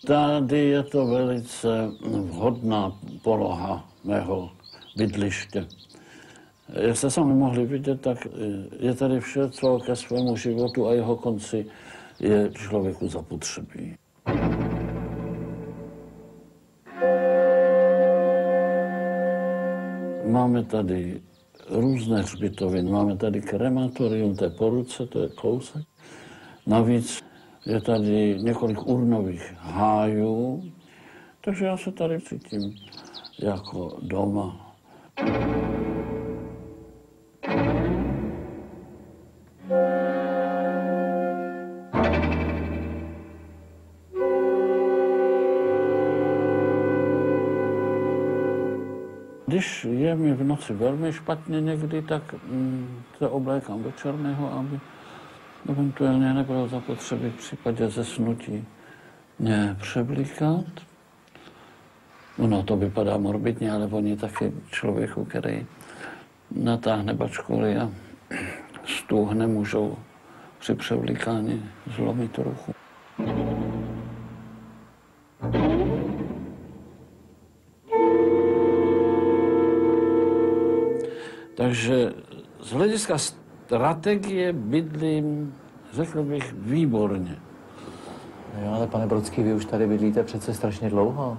Tady je to velice vhodná poloha mého bydliště. Jak jste sami mohli vidět, tak je tady vše, co ke svému životu a jeho konci je člověku zapotřebí. Máme tady různé hřbitoviny, máme tady krematorium, to je po ruce, to je kousek. Navíc je tady několik urnových hájů, takže já se tady cítím jako doma. Když je mi v noci velmi špatně někdy, tak se oblékám do černého, aby eventuálně nebylo zapotřebí v případě zesnutí mě převlíkat. Ono to vypadá morbidně, ale oni taky člověku, který natáhne bačkoly a stůhne, můžou při převlíkání zlomit ruchu. Takže z hlediska strategie bydlím, řekl bych, výborně. No, ale pane Brodský, vy už tady bydlíte přece strašně dlouho.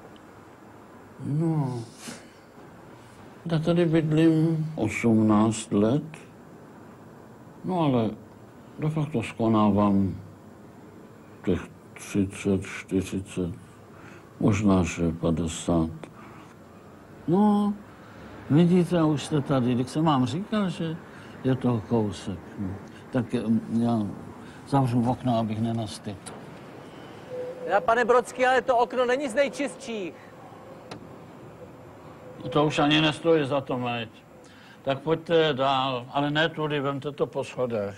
No, já tady bydlím 18 let, no ale de facto skonávám těch 30, 40, možná že 50. No, vidíte, už jste tady, když jsem vám říkal, že je to kousek, tak já zavřu okno, abych nenastydl. Já, pane Brodský, ale to okno není z nejčistších. To už ani nestojí za to, mať. Tak pojďte dál, ale ne tudy, vemte to po schodech.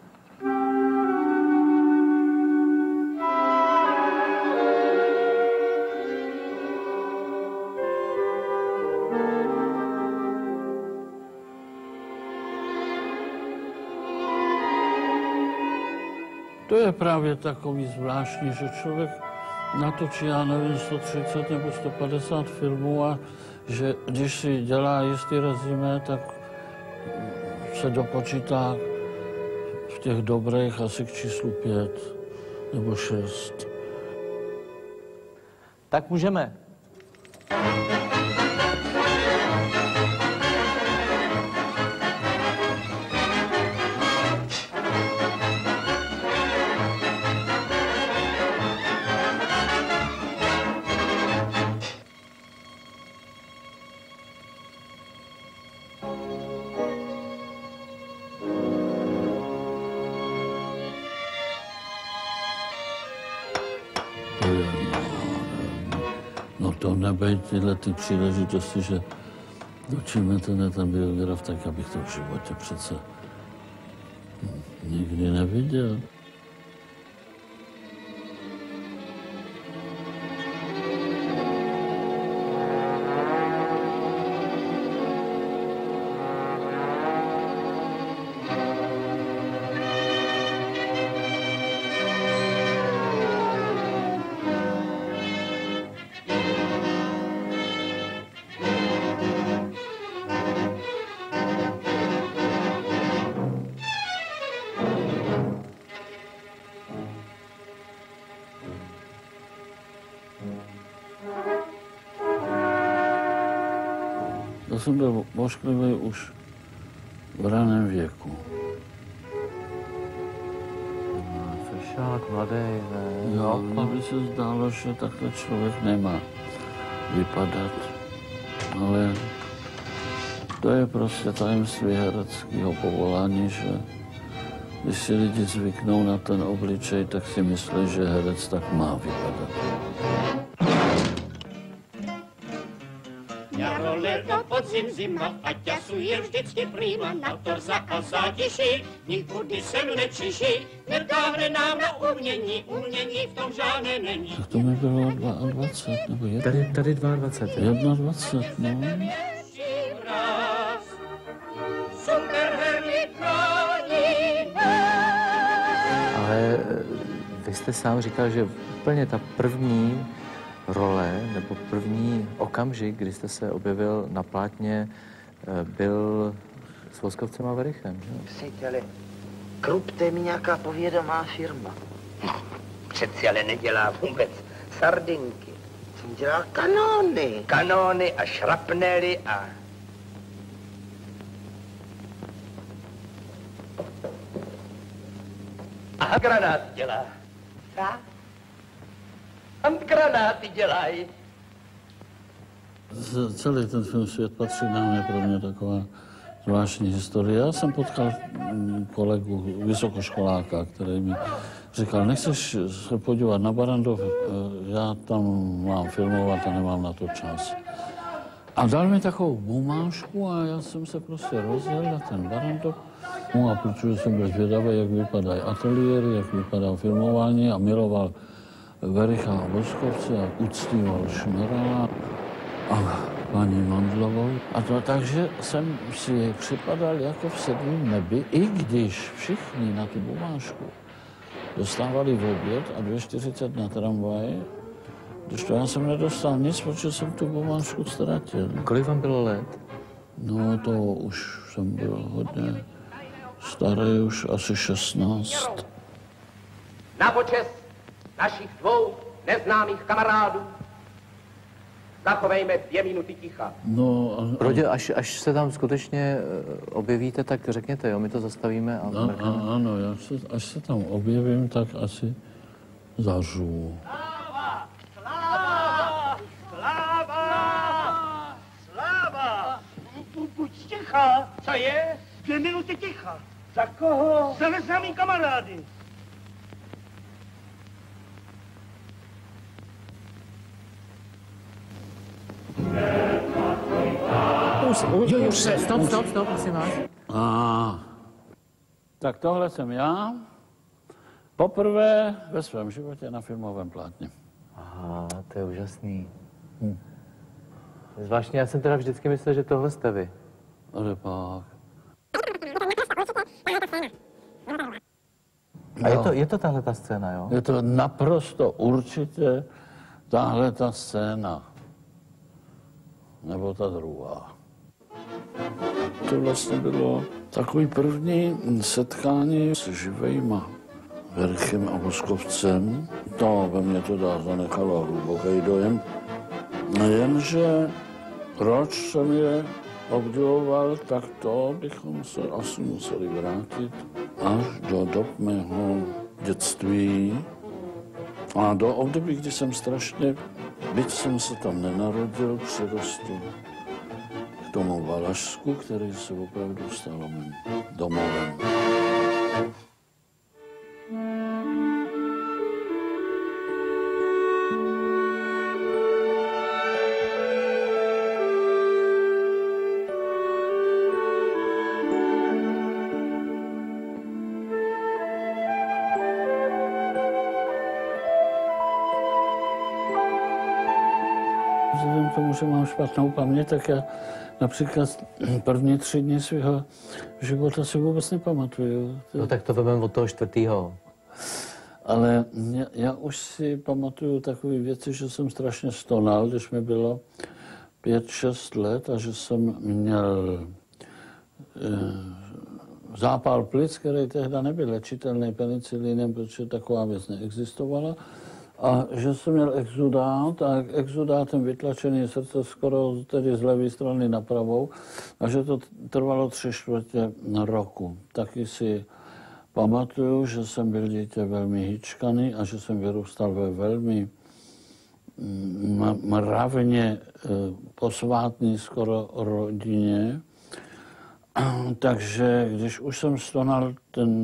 To je právě takový zvláštní, že člověk natočí, já nevím, 130 nebo 150 filmů a že když si dělá jistý rezime, tak se dopočítá v těch dobrých asi k číslu 5 nebo 6. Tak můžeme. No to nebejt tyhle ty příležitosti, že dočíme ten biograf, tak abych to v životě přece nikdy neviděl. Já jsem byl ošklivý už v raném věku. Fešák, mladý, ne? Jo, mně by se zdálo, že takhle člověk nemá vypadat. Ale to je prostě tajemství hereckého povolání, že když si lidi zvyknou na ten obličej, tak si myslí, že herec tak má vypadat. Jaro, léto, podzim, zima, a ťasuje vždycky prýma, na torza a zátiši, nikudy sem nepřiší, netáhne nám na umění v tom žádné není. Tak to mi bylo 22, nebo 1? Tady 22. 21, no. Ale vy Vy jste sám říkal, že úplně ta první role nebo první okamžik, kdy jste se objevil na plátně, byl s Voskovcem a Werichem. Přijď, ale Krupte je mi nějaká povědomá firma. Přeci ale nedělá vůbec sardinky. Jsem dělal kanóny. Kanóny a šrapnely a... A granát dělá. Tak? Granáty dělají. Celý ten film Svět patří nám je pro mě taková zvláštní historie. Já jsem potkal kolegu vysokoškoláka, který mi říkal, nechceš se podívat na Barrandov, já tam mám filmovat a nemám na to čas. A dal mi takovou bumášku a já jsem se prostě rozjel na ten Barrandov. No a protože jsem byl zvědavý, jak vypadají ateliéry, jak vypadá filmování a miloval Wericha a Voskovce a uctíval Šmerala a paní Mandlovou. A to takže jsem si připadal jako v sedmém nebi, i když všichni na tu bumášku dostávali v oběd a 2,40 na tramvaj, když to já jsem nedostal nic, protože jsem tu bumášku ztratil. Kolik vám bylo let? No to už jsem byl hodně starý, už asi 16. Na počest našich dvou neznámých kamarádů zachovejme 2 minuty ticha. No, Rodě, až se tam skutečně objevíte, tak řekněte, jo, my to zastavíme a mrkneme. ano, až se tam objevím, tak asi zažiju. Sláva! Buď ticha! Co je? 2 minuty ticha! Za koho? Za neznámý kamarády! Stop, prosím vás. Tak tohle jsem já. Poprvé ve svém životě na filmovém plátně. Aha, to je úžasný. Zvláštně, já jsem teda vždycky myslel, že tohle jste vy. Ale pak. A je to tahle ta scéna, jo? Je to naprosto určitě tahle ta scéna. Nebo ta druhá. To vlastně bylo takový první setkání s živejma Werichem a Voskovcem. To ve mně to zanechalo hluboký dojem. Jenže proč jsem je obdivoval, tak to bychom se asi museli vrátit až do dob mého dětství a do období, kdy jsem strašně, byť jsem se tam nenarodil, přirostl k tomu Valašsku, který se opravdu stal mým domovem. Vzhledem k tomu, že mám špatnou paměť, tak já například první 3 dny svého života si vůbec nepamatuju. No tak to vezmeme od toho 4. Ale já už si pamatuju takové věci, že jsem strašně stonal, když mi bylo 5-6 let a že jsem měl zápal plic, který tehdy nebyl léčitelný penicilinem, protože taková věc neexistovala. A že jsem měl exudát a exudátem vytlačený srdce skoro tedy z levé strany na pravou a že to trvalo 3/4 roku. Taky si pamatuju, že jsem byl dítě velmi hyčkaný a že jsem vyrůstal ve velmi mravně posvátný skoro rodině. Takže když už jsem stonal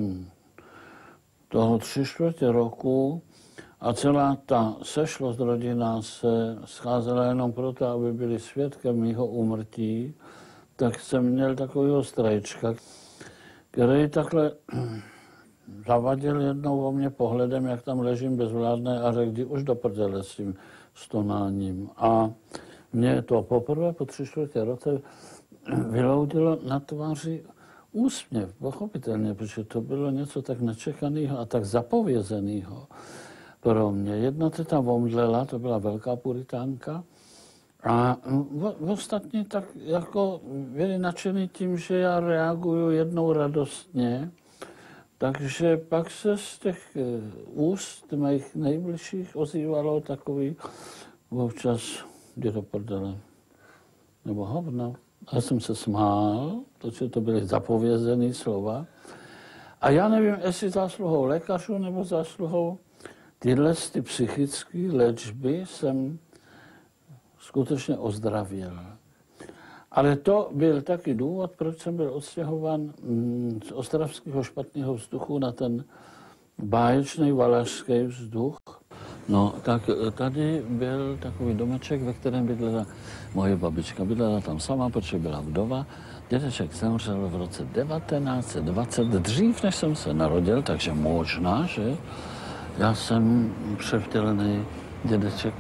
toho 3/4 roku, a celá ta sešlost rodina se scházela jenom proto, aby byli svědkem mýho úmrtí, tak jsem měl takového strejčka, který takhle zavadil jednou o mě pohledem, jak tam ležím bezvládné a řekl, kdy už do prdele s tím stonáním. A mě to poprvé po 3/4 roce vyloudilo na tváři úsměv, pochopitelně, protože to bylo něco tak nečekaného a tak zapovězeného. pro mě. Jedna teta omdlela, to byla velká puritánka, a ostatní tak jako byli nadšení tím, že já reaguju jednou radostně, takže pak se z těch úst mých nejbližších ozývalo takový občas jde do prdele, nebo hovno. Já jsem se smál, protože to byly zapovězené slova. A já nevím, jestli zásluhou lékařů nebo zásluhou tyhle psychické léčby jsem skutečně ozdravěl. Ale to byl taky důvod, proč jsem byl odstěhován z ostravského špatného vzduchu na ten báječný valašský vzduch. No, tak tady byl takový domeček, ve kterém bydlela moje babička. Bydlela tam sama, protože byla vdova. Dědeček zemřel v roce 1920, dřív, než jsem se narodil, takže možná, že já jsem převtělený dědeček.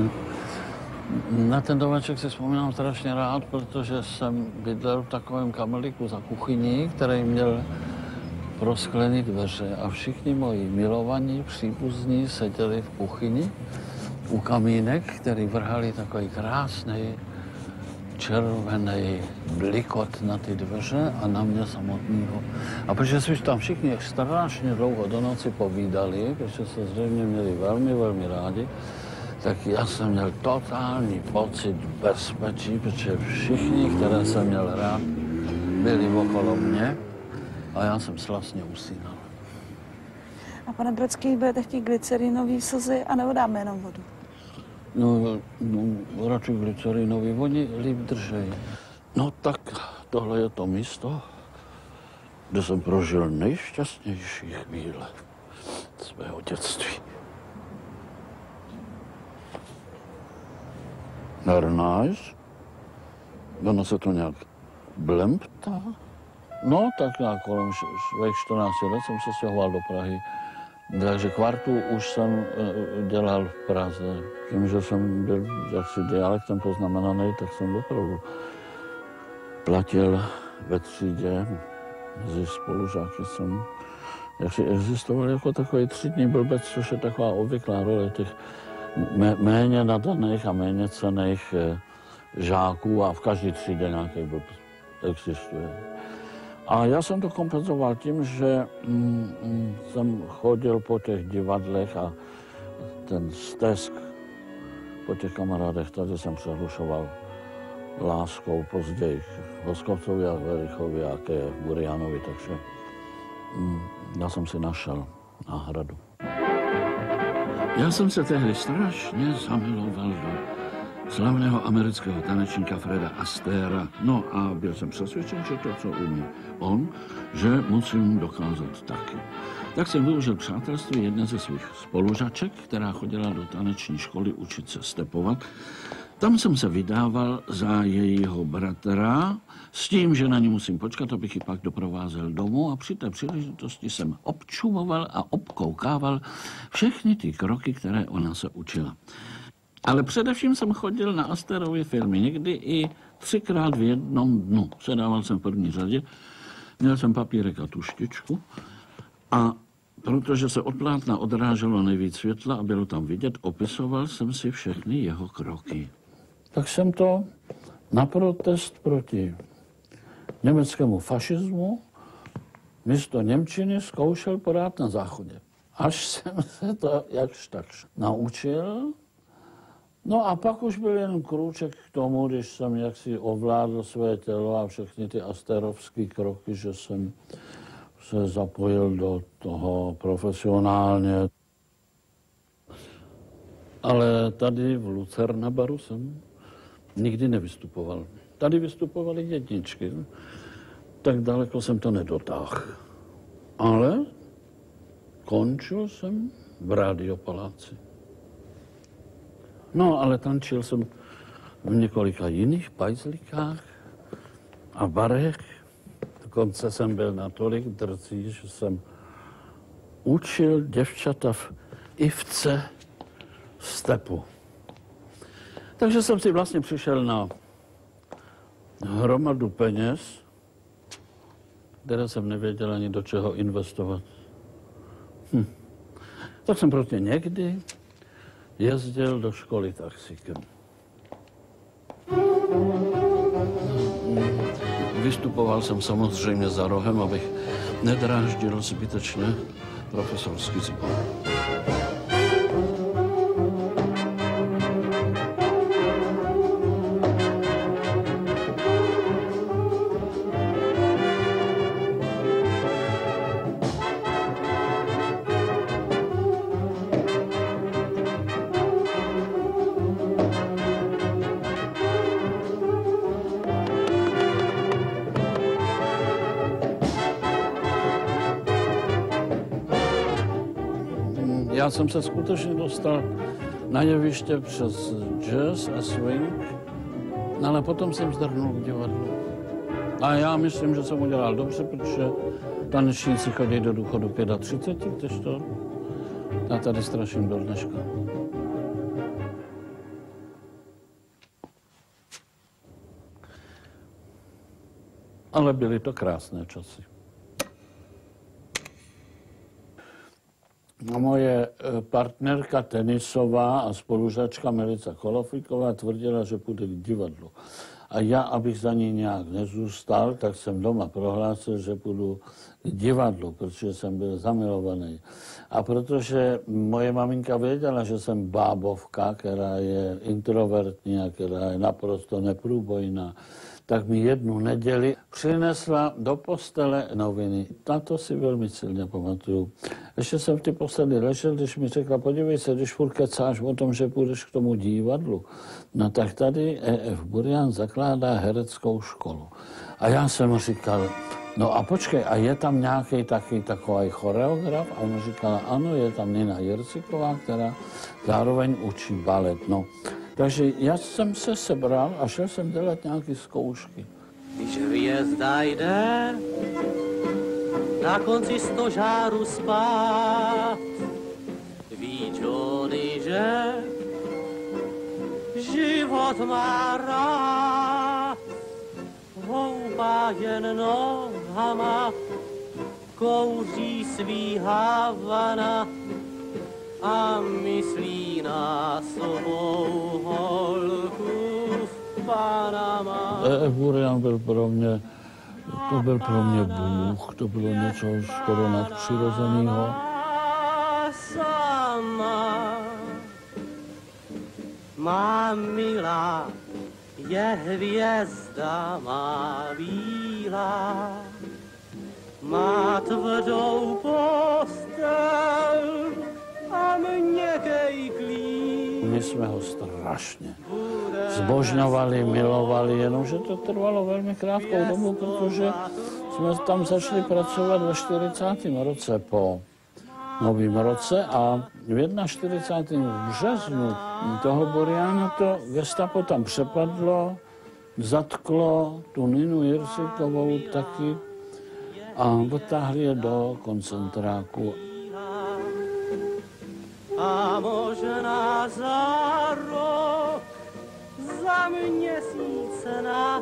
Na ten domeček si vzpomínám strašně rád, protože jsem bydlel v takovém kamelíku za kuchyní, který měl prosklené dveře a všichni moji milovaní příbuzní seděli v kuchyni u kamínek, který vrhali takový krásný červený blikot na ty dveře a na mě samotného. A protože jsme tam všichni strašně dlouho do noci povídali, protože se zřejmě měli velmi, velmi rádi, tak já jsem měl totální pocit bezpečí, protože všichni, které jsem měl rád, byli okolo mě a já jsem slastně usínal. A pane Brodský, budete chtít glycerinové slzy a nebo dáme jenom vodu? No, radši glycerinový, oni líp držej. No tak tohle je to místo, kde jsem prožil nejšťastnější chvíle svého dětství. Nice. Ono se to nějak blemptá. No, tak já kolem svých 14 let jsem se stěhoval do Prahy. Takže kvartu už jsem dělal v Praze. Tím, že jsem byl jaksi dialektem poznamenaný, tak jsem opravdu platil ve třídě. Mezi spolužáky jsem jaksi existoval jako takový třídní blbec, což je taková obvyklá role těch méně nadaných a méně cenných žáků a v každé třídě nějaký blbec existuje. A já jsem to kompenzoval tím, že jsem chodil po těch divadlech a ten stesk po těch kamarádech, tady jsem přehlušoval láskou později k Voskovcovi a Verichovi a ke Burianovi, takže já jsem si našel náhradu. Já jsem se tehdy strašně zamiloval do slavného amerického tanečníka Freda Astéra. No a byl jsem přesvědčen, že to, co umí on, že musím dokázat taky. Tak jsem využil přátelství jedné ze svých spolužaček, která chodila do taneční školy učit se stepovat. Tam jsem se vydával za jejího bratra s tím, že na ní musím počkat, abych ji pak doprovázel domů a při té příležitosti jsem občumoval a obkoukával všechny ty kroky, které ona se učila. Ale především jsem chodil na Astérovy filmy, někdy i 3krát v jednom dnu. Sedával jsem v první řadě, měl jsem papírek a tuštičku a protože se od plátna odráželo nejvíc světla a bylo tam vidět, opisoval jsem si všechny jeho kroky. Tak jsem to na protest proti německému fašismu místo němčiny zkoušel podat na záchodě. Až jsem se to jakž takž naučil. No a pak už byl jen krůček k tomu, když jsem jaksi ovládl své tělo a všechny ty astérovské kroky, že jsem se zapojil do toho profesionálně. Ale tady v Lucernabaru jsem nikdy nevystupoval. Tady vystupovaly jedničky, tak daleko jsem to nedotáhl. Ale končil jsem v Radiopaláci. No, ale tančil jsem v několika jiných pajzlikách a barech. Dokonce jsem byl natolik drzý, že jsem učil děvčata v Ivce stepu. Takže jsem si vlastně přišel na hromadu peněz, které jsem nevěděl ani do čeho investovat. Tak jsem prostě někdy jezdil do školy taxíkem. Vystupoval jsem samozřejmě za rohem, abych nedráždil zbytečně profesorský sbor. Já jsem se skutečně dostal na jeviště přes jazz a swing, ale potom jsem zdrhnul v divadlu. A já myslím, že jsem udělal dobře, protože tanečníci chodí do důchodu 35, kdežto já tady straším do dneška. Ale byly to krásné časy. A moje partnerka tenisová a spolužačka Melica Kolofíková tvrdila, že půjde k divadlu. A já, abych za ní nějak nezůstal, tak jsem doma prohlásil, že půjdu k divadlu, protože jsem byl zamilovaný. A protože moje maminka věděla, že jsem bábovka, která je introvertní a která je naprosto neprůbojná, tak mi jednu neděli přinesla do postele noviny. Na to si velmi silně pamatuju. Ještě jsem v té posteli ležel, když mi řekla, podívej se, když furt kecáš o tom, že půjdeš k tomu divadlu, no tak tady E.F. Burian zakládá hereckou školu. A já jsem říkal, no a počkej, a je tam nějaký takový choreograf? A ona říkala, ano, je tam Nina Jirciková, která zároveň učí balet. No. Takže já jsem se sebral a šel jsem dělat nějaké zkoušky. Když hvězda jde na konci stožáru spát, ví Johnny, že život má rád. Houpá jen nohama, kouří svý Havana a myslí na svou holku v Panama. E.F. Burian byl pro mě, to byl pro mě Bůh, to bylo něco skoro nadpřirozeného. Sama má milá, je hvězda má bílá, má tvrdou postel a měkkej klín. My jsme ho strašně zbožňovali, milovali, jenomže to trvalo velmi krátkou dobu, protože jsme tam začali pracovat ve 40. roce po Novém roce a v 41. březnu toho Buriana to gestapo tam přepadlo, zatklo tu Ninu Jircikovou taky a odtáhli je do koncentráku. A možná za rok, za měsíc nad,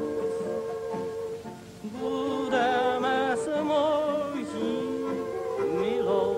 budeme s mojí milou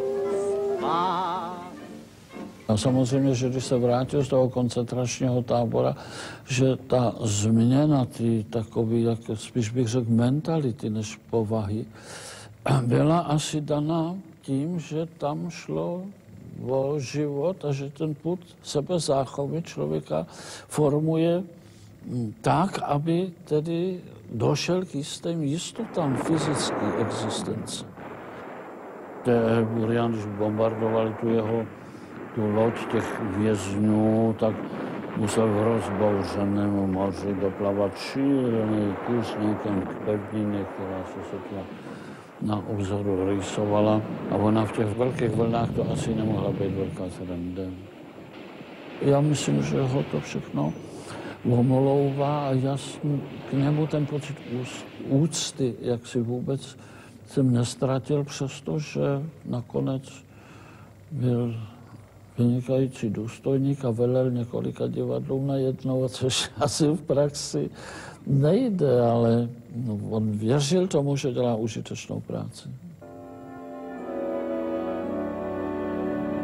spát. A samozřejmě, že když se vrátil z toho koncentračního tábora, že ta změna, takový, jak spíš bych řekl, mentality než povahy, byla asi daná tím, že tam šlo o život a že ten pud sebezáchovy člověka formuje tak, aby tedy došel k jistým jistotám fyzické existence. Burian, když bombardovali tu loď těch vězňů, tak musel v rozbouřeném moři doplavat šílený kus někam k pevnině, která se sotva na obzoru rýsovala. A ona v těch velkých vlnách to asi nemohla být velká sranda. Já myslím, že ho to všechno omlouvá a já jsem k němu ten pocit úcty, jak si vůbec jsem nestratil, přestože nakonec byl vynikající důstojník a velel několika divadlům najednou, což asi v praxi nejde, ale on věřil tomu, že dělá užitečnou práci.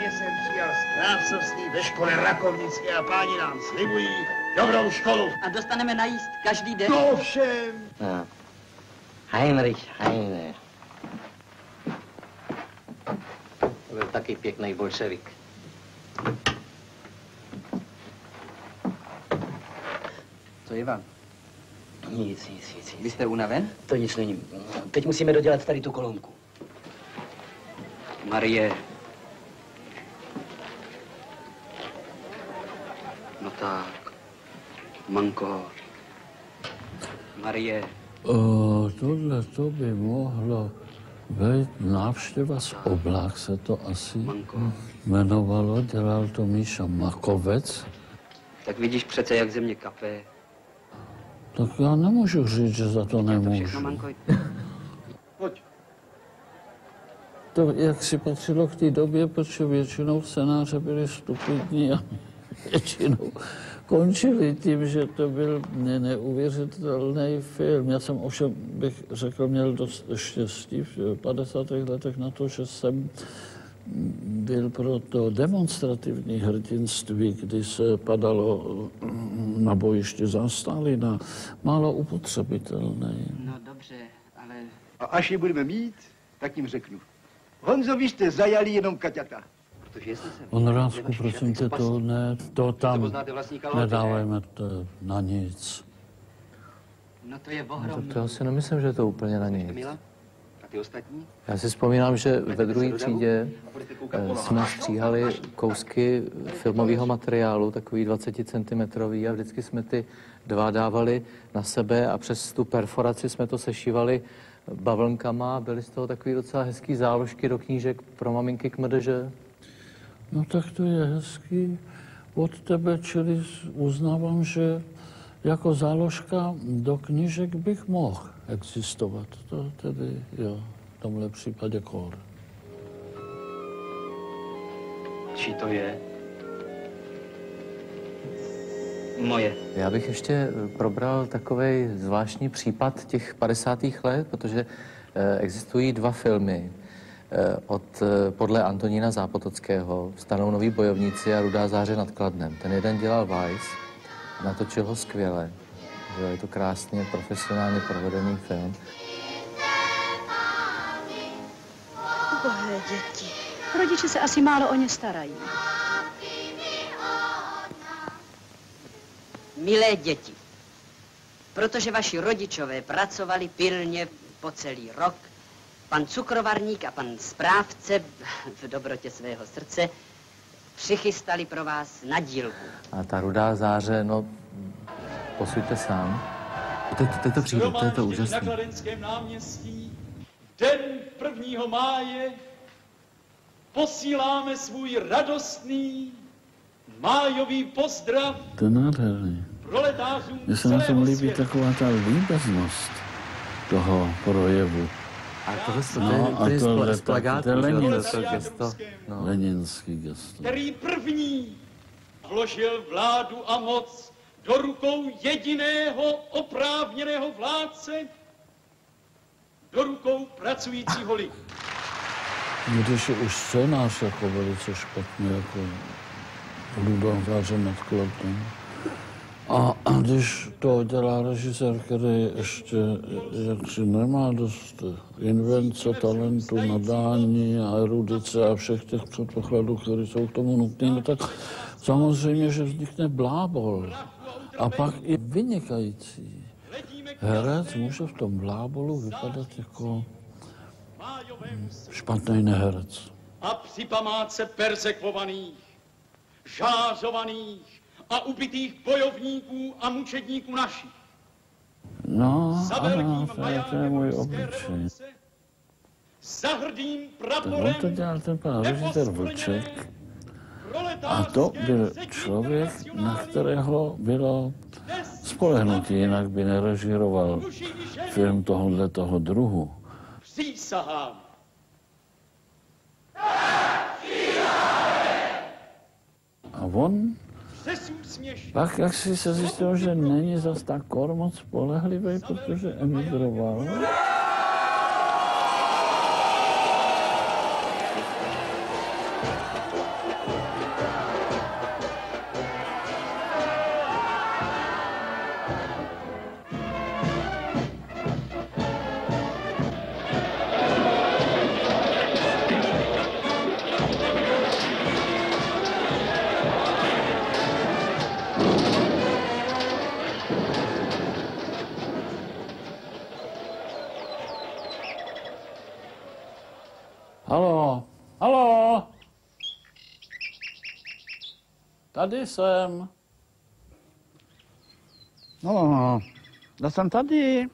Právě jsem přijal z krávcovství ve škole rakovnické a páni nám slibují dobrou školu. A dostaneme najíst každý den? No všem. No. Heinrich Heine. To byl taky pěkný bolševik. Co je vám? Nic. Vy jste unaven? To nic není. Teď musíme dodělat tady tu kolonku. Marie. No tak. Manko. Marie. Tohle to by mohlo být návštěva z Oblák, se to asi jmenovalo. Dělal to Míša Makovec. Tak vidíš přece, jak země kape. Tak já nemůžu říct, že za to To nemůžu. všechno, Manko. Pojď. To, jak si patřilo k té době, protože většinou scénáře byly stupidní a většinou končili tím, že to byl neuvěřitelný film. Já jsem ovšem, bych řekl, měl dost štěstí v 50. letech na to, že jsem byl pro to demonstrativní hrdinství, kdy se padalo na bojišti za Stalina, málo upotřebitelný. No dobře, ale... A až je budeme mít, tak jim řeknu. Honzo, vy jste zajali jenom kaťata. Protože jestli se... Honorátku, prosím tě, to tam poznáte vlastníka lodi, nedávejme to na nic. No to je To ohromný. já si nemyslím, že je to úplně na nic. Mila? A ty ostatní? Já si vzpomínám, že ve druhé třídě jsme stříhali kousky filmového materiálu, takový 20 cm, a vždycky jsme ty dva dávali na sebe a přes tu perforaci jsme to sešívali bavlnkama. Byly z toho takový docela hezký záložky do knížek pro maminky k mrdeže. No tak to je hezký od tebe, čili uznávám, že jako záložka do knížek bych mohl existovat. To tedy jo, v tomhle případě kor. Čí to je? Moje. Já bych ještě probral takový zvláštní případ těch 50. let, protože existují dva filmy podle Antonína Zápotockého, Vstanou noví bojovníci a Rudá záře nad Kladnem. Ten jeden dělal Weiss, natočil ho skvěle. Jo, je to krásně, profesionálně provedený film. Bohé děti. Rodiče se asi málo o ně starají. Milé děti, protože vaši rodičové pracovali pilně po celý rok, pan cukrovarník a pan správce v dobrotě svého srdce přichystali pro vás na dílku. A ta Rudá záře, no, posuďte sám. Teď to přijde, to je to úžasné. Na Kladenském náměstí, den 1. máje, posíláme svůj radostný májový pozdrav To je nádherný. proletářům Mně se na tom celého líbí světa. taková ta líbeznost toho projevu. A tohle No, a tohle z plagátu, to je to gesto. No. Leninský gesto. Který první vložil vládu a moc do rukou jediného oprávněného vládce, do rukou pracujícího lidu. Když je už scénář jako velice špatný, jako Rudá záře nad Kladnem. A když to dělá režisér, který ještě jaksi nemá dost invence, talentu, nadání a erudice a všech těch předpokladů, které jsou k tomu nutné, no tak samozřejmě, že vznikne blábol. A pak i vynikající herec může v tom blábolu vypadat jako špatný neherec. A při památce perzekvovaných, žářovaných a ubitých bojovníků a mučedníků našich. No, Za ano, velkým to je můj majákem obličej. revoluce, za hrdým Tak on praporem to dělal ten pan režisér Vlček. A to byl člověk, na kterého bylo spolehnutí, jinak by nerežíroval film toho druhu. přísahám. A on Přesud směšný. pak, jak si se zjistil, že není zas tak moc spolehlivý, protože emigroval. Halo, halo. Tady jsem. No, já jsem tady.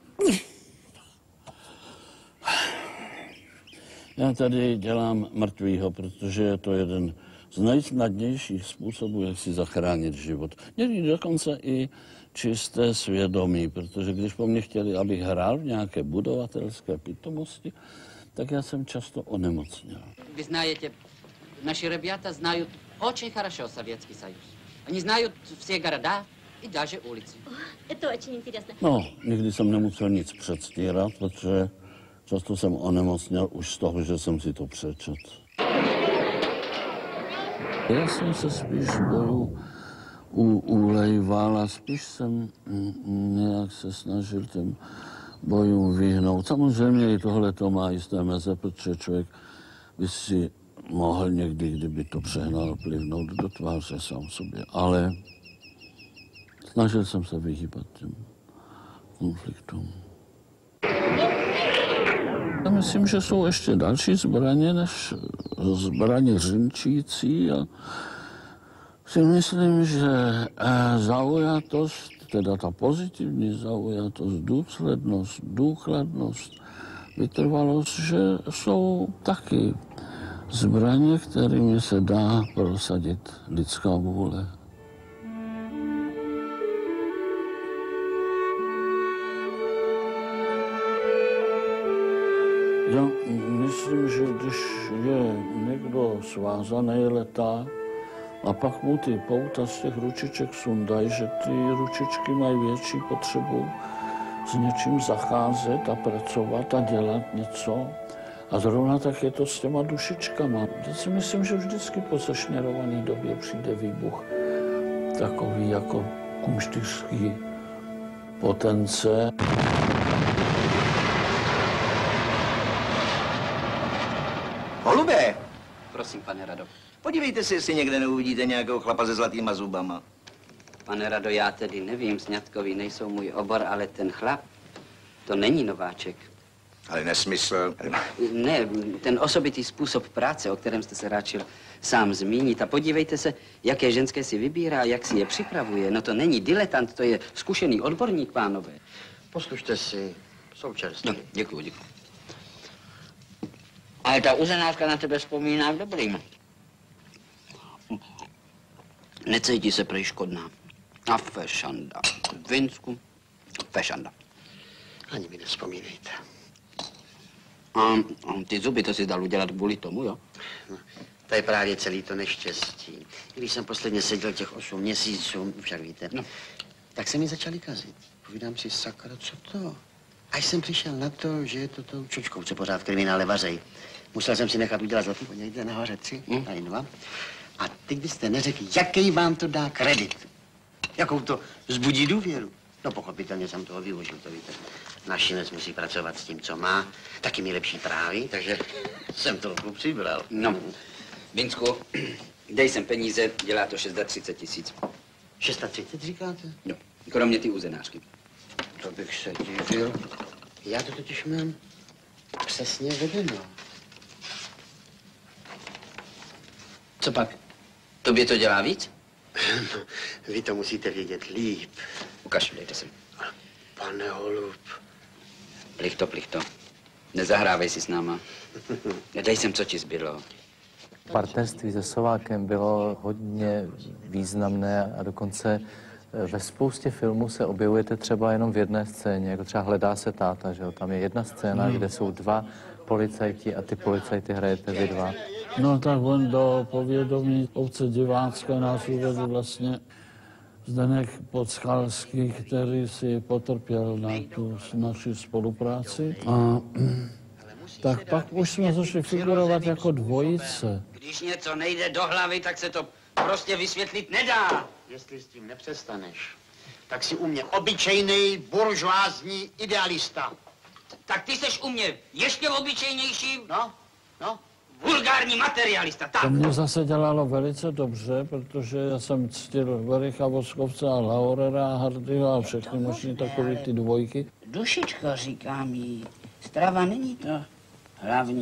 Já tady dělám mrtvýho, protože je to jeden z nejsnadnějších způsobů, jak si zachránit život. Někdy dokonce i čisté svědomí, protože když po mně chtěli, abych hrál v nějaké budovatelské pitomosti, tak já jsem často onemocněl. Vy знаете, наши ребята знают очень хорошо Советский Союз. Они знают все города и даже улицы. Это очень интересно. No, nikdy jsem nemusel nic předstírat, protože často jsem onemocněl už z toho, že jsem si to přečetl. Já jsem se spíš bojů ulejval a spíš jsem nějak se snažil těm bojům vyhnout. Samozřejmě i tohle to má jisté meze, protože člověk by si mohl někdy, kdyby to přehnal, plivnout do tváře sám sobě. Ale snažil jsem se vyhýbat těm konfliktům. Já myslím, že jsou ještě další zbraně než zbraně řinčící a si myslím, že zaujatost, teda ta pozitivní zaujatost, důslednost, důkladnost, vytrvalost, že jsou taky zbraně, kterými se dá prosadit lidská vůle. Já myslím, že když je někdo svázaný letá a pak mu ty pouta z těch ručiček sundají, že ty ručičky mají větší potřebu s něčím zacházet a pracovat a dělat něco. A zrovna tak je to s těma dušičkama. Já si myslím, že vždycky po sešněrované době přijde výbuch takový jako kumštýřský potence. Holubé, Prosím, pane Rado. podívejte se, jestli někde neuvidíte nějakého chlapa se zlatýma zubama. Pane Rado, já tedy nevím, sňatkoví nejsou můj obor, ale ten chlap, to není nováček. Ale nesmysl. Ne, ten osobitý způsob práce, o kterém jste se ráčil sám zmínit. A podívejte se, jaké ženské si vybírá, jak si je připravuje. No to není diletant, to je zkušený odborník, pánové. Poslušte si, jsou čerství. No, děkuji. Ale ta uzenářka na tebe vzpomíná v dobrým. Necítí se prej škodná. A fešanda. V Vinsku fešanda. Ani mi nevzpomínejte. A ty zuby, to si dal udělat kvůli tomu, jo? No, to je právě celý to neštěstí. Když jsem posledně seděl těch 8 měsíců, však víte, no, tak se mi začaly kazit. Povídám si, sakra, co to? Až jsem přišel na to, že je to tou čočkou, co pořád v kriminále vařej. Musel jsem si nechat udělat zlatý, podívejte nahoře 3, tady 2. A teď byste neřekli, jaký vám to dá kredit. Jakou to vzbudí důvěru. No pochopitelně jsem toho využil, to víte. Našinec musí pracovat s tím, co má, taky mi lepší právy, takže jsem trochu přibral. No, Vinsku, dej sem peníze, dělá to 630 000. 630 říkáte? No, kromě ty uzenářky. To bych se divil. Já to totiž mám přesně vedeno. Co pak? Tobě to dělá víc? No, vy to musíte vědět líp. Ukaž, dejte sem. Pane Holub. Plichto. Nezahrávej si s náma. Dej sem, co ti zbylo. Partnerství se Sovákem bylo hodně významné a dokonce ve spoustě filmů se objevujete třeba jenom v jedné scéně, jako třeba Hledá se táta, že jo? Tam je jedna scéna, kde jsou 2 policajti a ty policajty hrajete vy 2. No tak on do povědomí obce divácké nás uvedl vlastně Zdeněk Podschalský, který si potrpěl na tu naši spolupráci. A tak pak už jsme začali figurovat jako dvojice. Když něco nejde do hlavy, tak se to prostě vysvětlit nedá. Jestli s tím nepřestaneš, tak si u mě obyčejný buržoázní idealista. Tak ty seš u mě ještě obyčejnější. No. Vulgární materialista, tak. To mě zase dělalo velice dobře, protože já jsem ctil Vericha Voskovce a Laurera a Hardyho a všechny možný takové ty dvojky. Dušička, říkám jí, strava není to hlavní.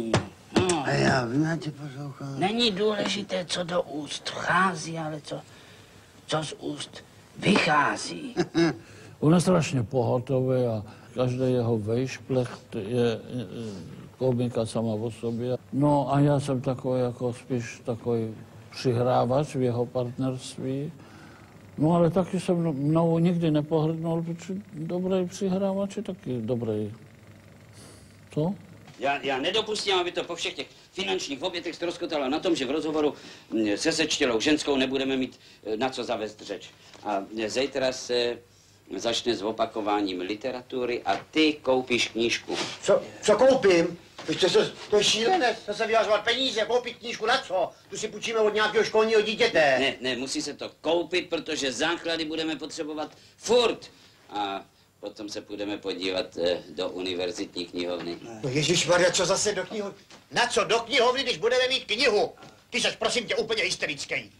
No. A já vím, já tě poslouchám. Není důležité, co do úst vchází, ale co z úst vychází. On je strašně pohotový a každý jeho vejšplech je komika sama o sobě. No a já jsem takový jako spíš takový přihrávač v jeho partnerství. No ale taky jsem mnou nikdy nepohrdnul, protože dobrý přihrávač je taky dobrý. Co? Já nedopustím, aby to po všech těch finančních obětech ztroskotalo na tom, že v rozhovoru se sečtělou ženskou nebudeme mít na co zavést řeč. A zítra se začne s opakováním literatury a ty koupíš knížku. Co koupím? To je šílené, to se vyhařovat peníze, koupit knížku na co? Tu si půjčíme od nějakého školního dítěte. Ne, musí se to koupit, protože základy budeme potřebovat furt. A potom se půjdeme podívat do univerzitní knihovny. No ježišmarja, co zase do knihovny? Na co do knihovny, když budeme mít knihu? Ty seš, prosím tě, úplně hysterický.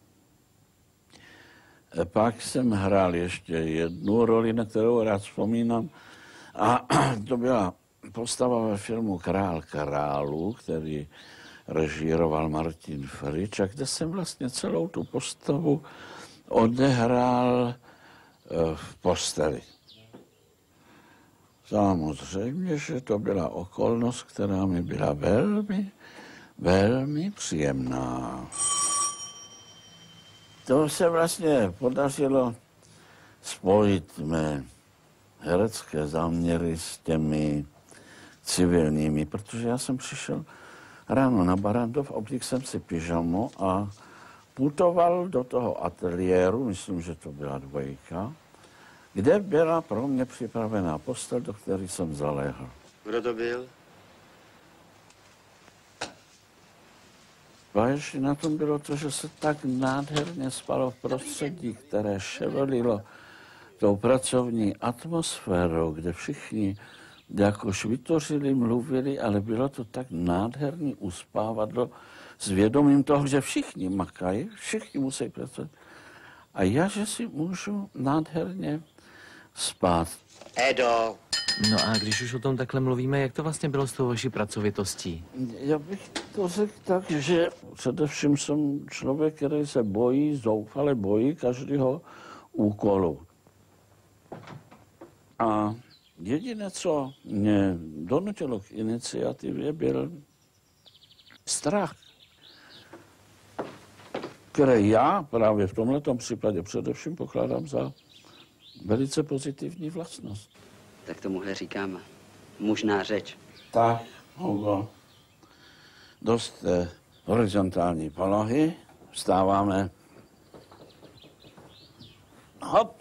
Pak jsem hrál ještě jednu roli, na kterou rád vzpomínám. A to byla postava ve filmu Král králů, který režíroval Martin Frič, a kde jsem vlastně celou tu postavu odehrál v posteli. Samozřejmě, že to byla okolnost, která mi byla velmi, velmi příjemná. To se vlastně podařilo spojit mé herecké záměry s těmi civilními, protože já jsem přišel ráno na Barrandov, oblík jsem si pyžamo a putoval do toho ateliéru, myslím, že to byla 2, kde byla pro mě připravená postel, do které jsem zaléhl. Kdo to byl? A ještě na tom bylo to, že se tak nádherně spalo v prostředí, které ševelilo tou pracovní atmosférou, kde všichni jakož vytvořili, mluvili, ale bylo to tak nádherný uspávadlo s vědomím toho, že všichni makají, všichni musí pracovat. A já, že si můžu nádherně spát. Edo. No a když už o tom takhle mluvíme, jak to vlastně bylo s tou vaší pracovitostí? Já bych to řekl tak, že především jsem člověk, který se bojí, zoufale bojí každého úkolu. A jediné, co mě donutilo k iniciativě, byl strach, který já právě v tomhletom případě především pokládám za velice pozitivní vlastnost. Tak tomuhle říkám mužná řeč. Tak, Hugo, dost horizontální polohy, vstáváme. Hop.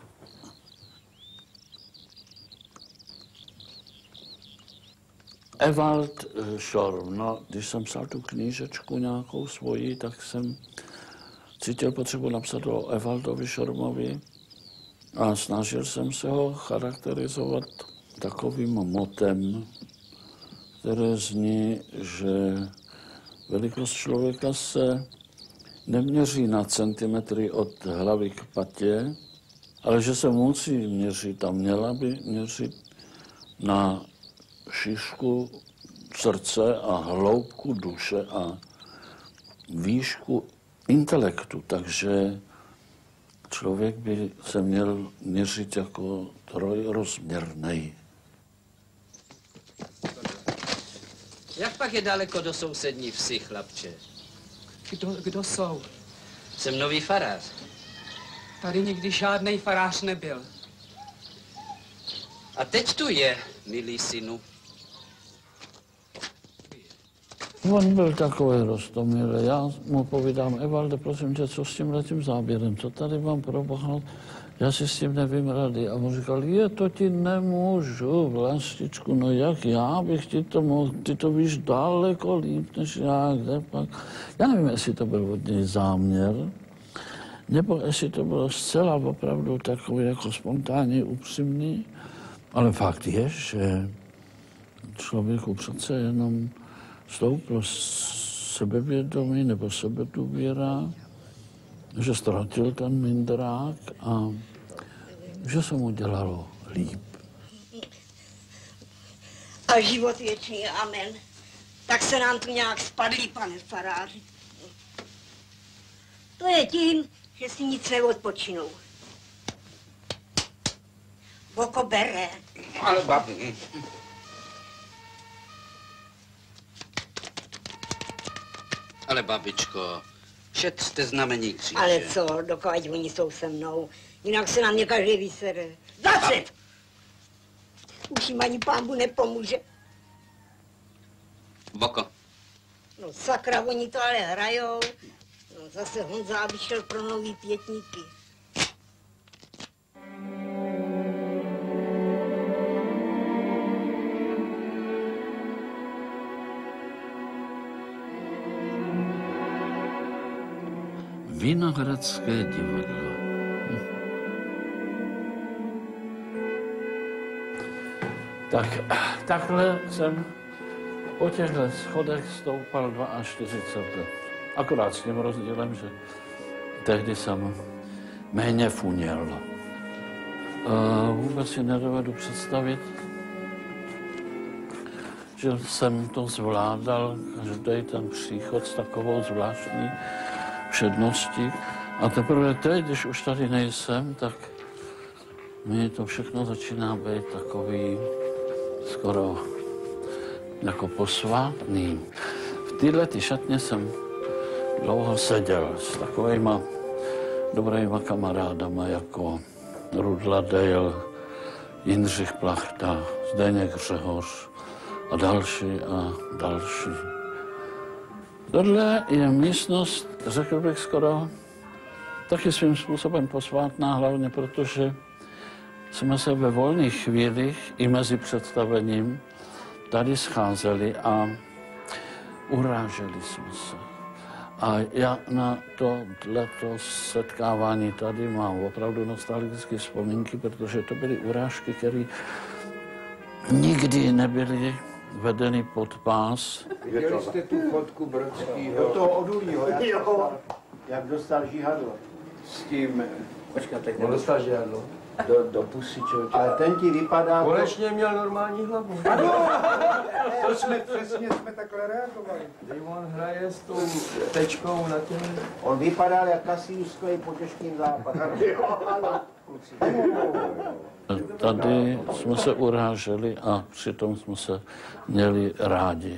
Ewald Schorm, no, když jsem psal tu knížečku nějakou svoji, tak jsem cítil potřebu napsat o Ewaldovi Schormovi a snažil jsem se ho charakterizovat takovým motem, které zní, že velikost člověka se neměří na centimetry od hlavy k patě, ale že se musí měřit a měla by měřit na šířku srdce a hloubku duše a výšku intelektu. Takže člověk by se měl měřit jako trojrozměrnej. Jak pak je daleko do sousední vsi, chlapče? Kdo jsou? Jsem nový farář. Tady nikdy žádnej farář nebyl. A teď tu je, milý synu. On byl takový roztomilý. Já mu povídám, Evalde, prosím tě, co s tímhletím záběrem, co tady mám pro boha, já si s tím nevím rady. A on říkal, to ti nemůžu, vlastičku, no jak já bych ti to mohl, ty to víš daleko líp než já, kde pak. Já nevím, jestli to byl od něj záměr, nebo jestli to bylo zcela opravdu takový jako spontánně upřímný, ale fakt je, že člověku přece jenom stouplo sebevědomí nebo sebedůvěra, že ztratil ten mindrák a že se mu dělalo líp. A život věčný, amen. Tak se nám tu nějak spadli, pane faráři. To je tím, že si nic neodpočinou. Boko bere. Ale babi. Ale babičko, šetřte znamení kříže. Ale co, dokud oni jsou se mnou, jinak se na mě každý vysere. Zase! Už jim ani pánbu nepomůže. Boko. No sakra, oni to ale hrajou. No zase Honza vyšel pro nový pětníky. Vinohradské divadlo. Tak, takhle jsem po těchto schodech stoupal 42 let. Akorát s tím rozdílem, že tehdy jsem méně funěl. Vůbec si nedovedu představit, že jsem to zvládal, každý ten příchod s takovou zvláštní předností. A teprve teď, když už tady nejsem, tak mi to všechno začíná být takový skoro jako posvátný. V této šatně jsem dlouho seděl s takovýma dobrýma kamarádama jako Rudla Dale, Jindřich Plachta, Zdeněk Řehoř a další a další. Tohle je místnost, řekl bych skoro, taky svým způsobem posvátná, hlavně protože jsme se ve volných chvílích i mezi představením tady scházeli a uráželi jsme se. A já na tohleto setkávání tady mám opravdu nostalgické vzpomínky, protože to byly urážky, které nikdy nebyly vedeny pod pás. Viděli jste tu fotku Brodskýho? Do toho odulího, jak dostal žihadlo. S tím... Počkat, teď nedostal žihadlo. Do pusy, člověče. Ale ten ti vypadá... Konečně měl normální hlavu. Ano! To jsme přesně takhle reagovali. Když on hraje s tou tečkou na těm... On vypadal jak Kasiuskoj po těžkým západu. Tady jsme se uráželi a přitom jsme se měli rádi.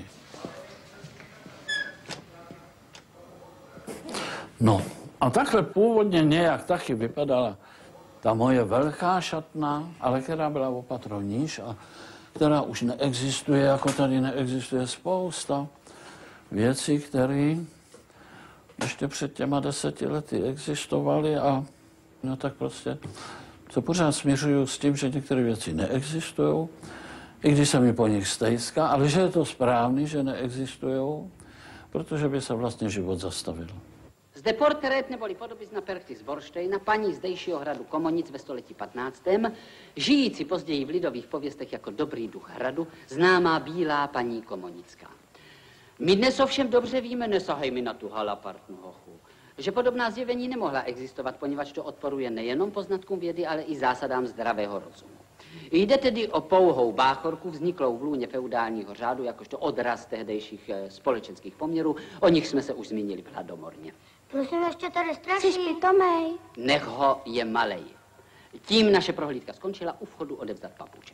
No a takhle původně nějak taky vypadala ta moje velká šatna, ale která byla o patro níž a která už neexistuje, jako tady neexistuje spousta věcí, které ještě před těma 10 lety existovaly a no tak prostě se pořád směřuju s tím, že některé věci neexistují, i když se mi po nich stejská, ale že je to správný, že neexistují, protože by se vlastně život zastavil. Zde portrét neboli podobizna Perchty z Borštejna, paní zdejšího hradu Komonic ve století 15., žijící později v lidových pověstech jako dobrý duch hradu, známá bílá paní Komonická. My dnes ovšem dobře víme, nesahej mi na tu halapartnu hochu, že podobná zjevení nemohla existovat, poněvadž to odporuje nejenom poznatkům vědy, ale i zásadám zdravého rozumu. Jde tedy o pouhou báchorku vzniklou v lůně feudálního řádu, jakožto odraz tehdejších společenských poměrů, o nich jsme se už zmínili v Hladomorně. Prosím, ještě tady straší. Jsi pitomej. Nech ho, je malej. Tím naše prohlídka skončila, u vchodu odevzdat papuče.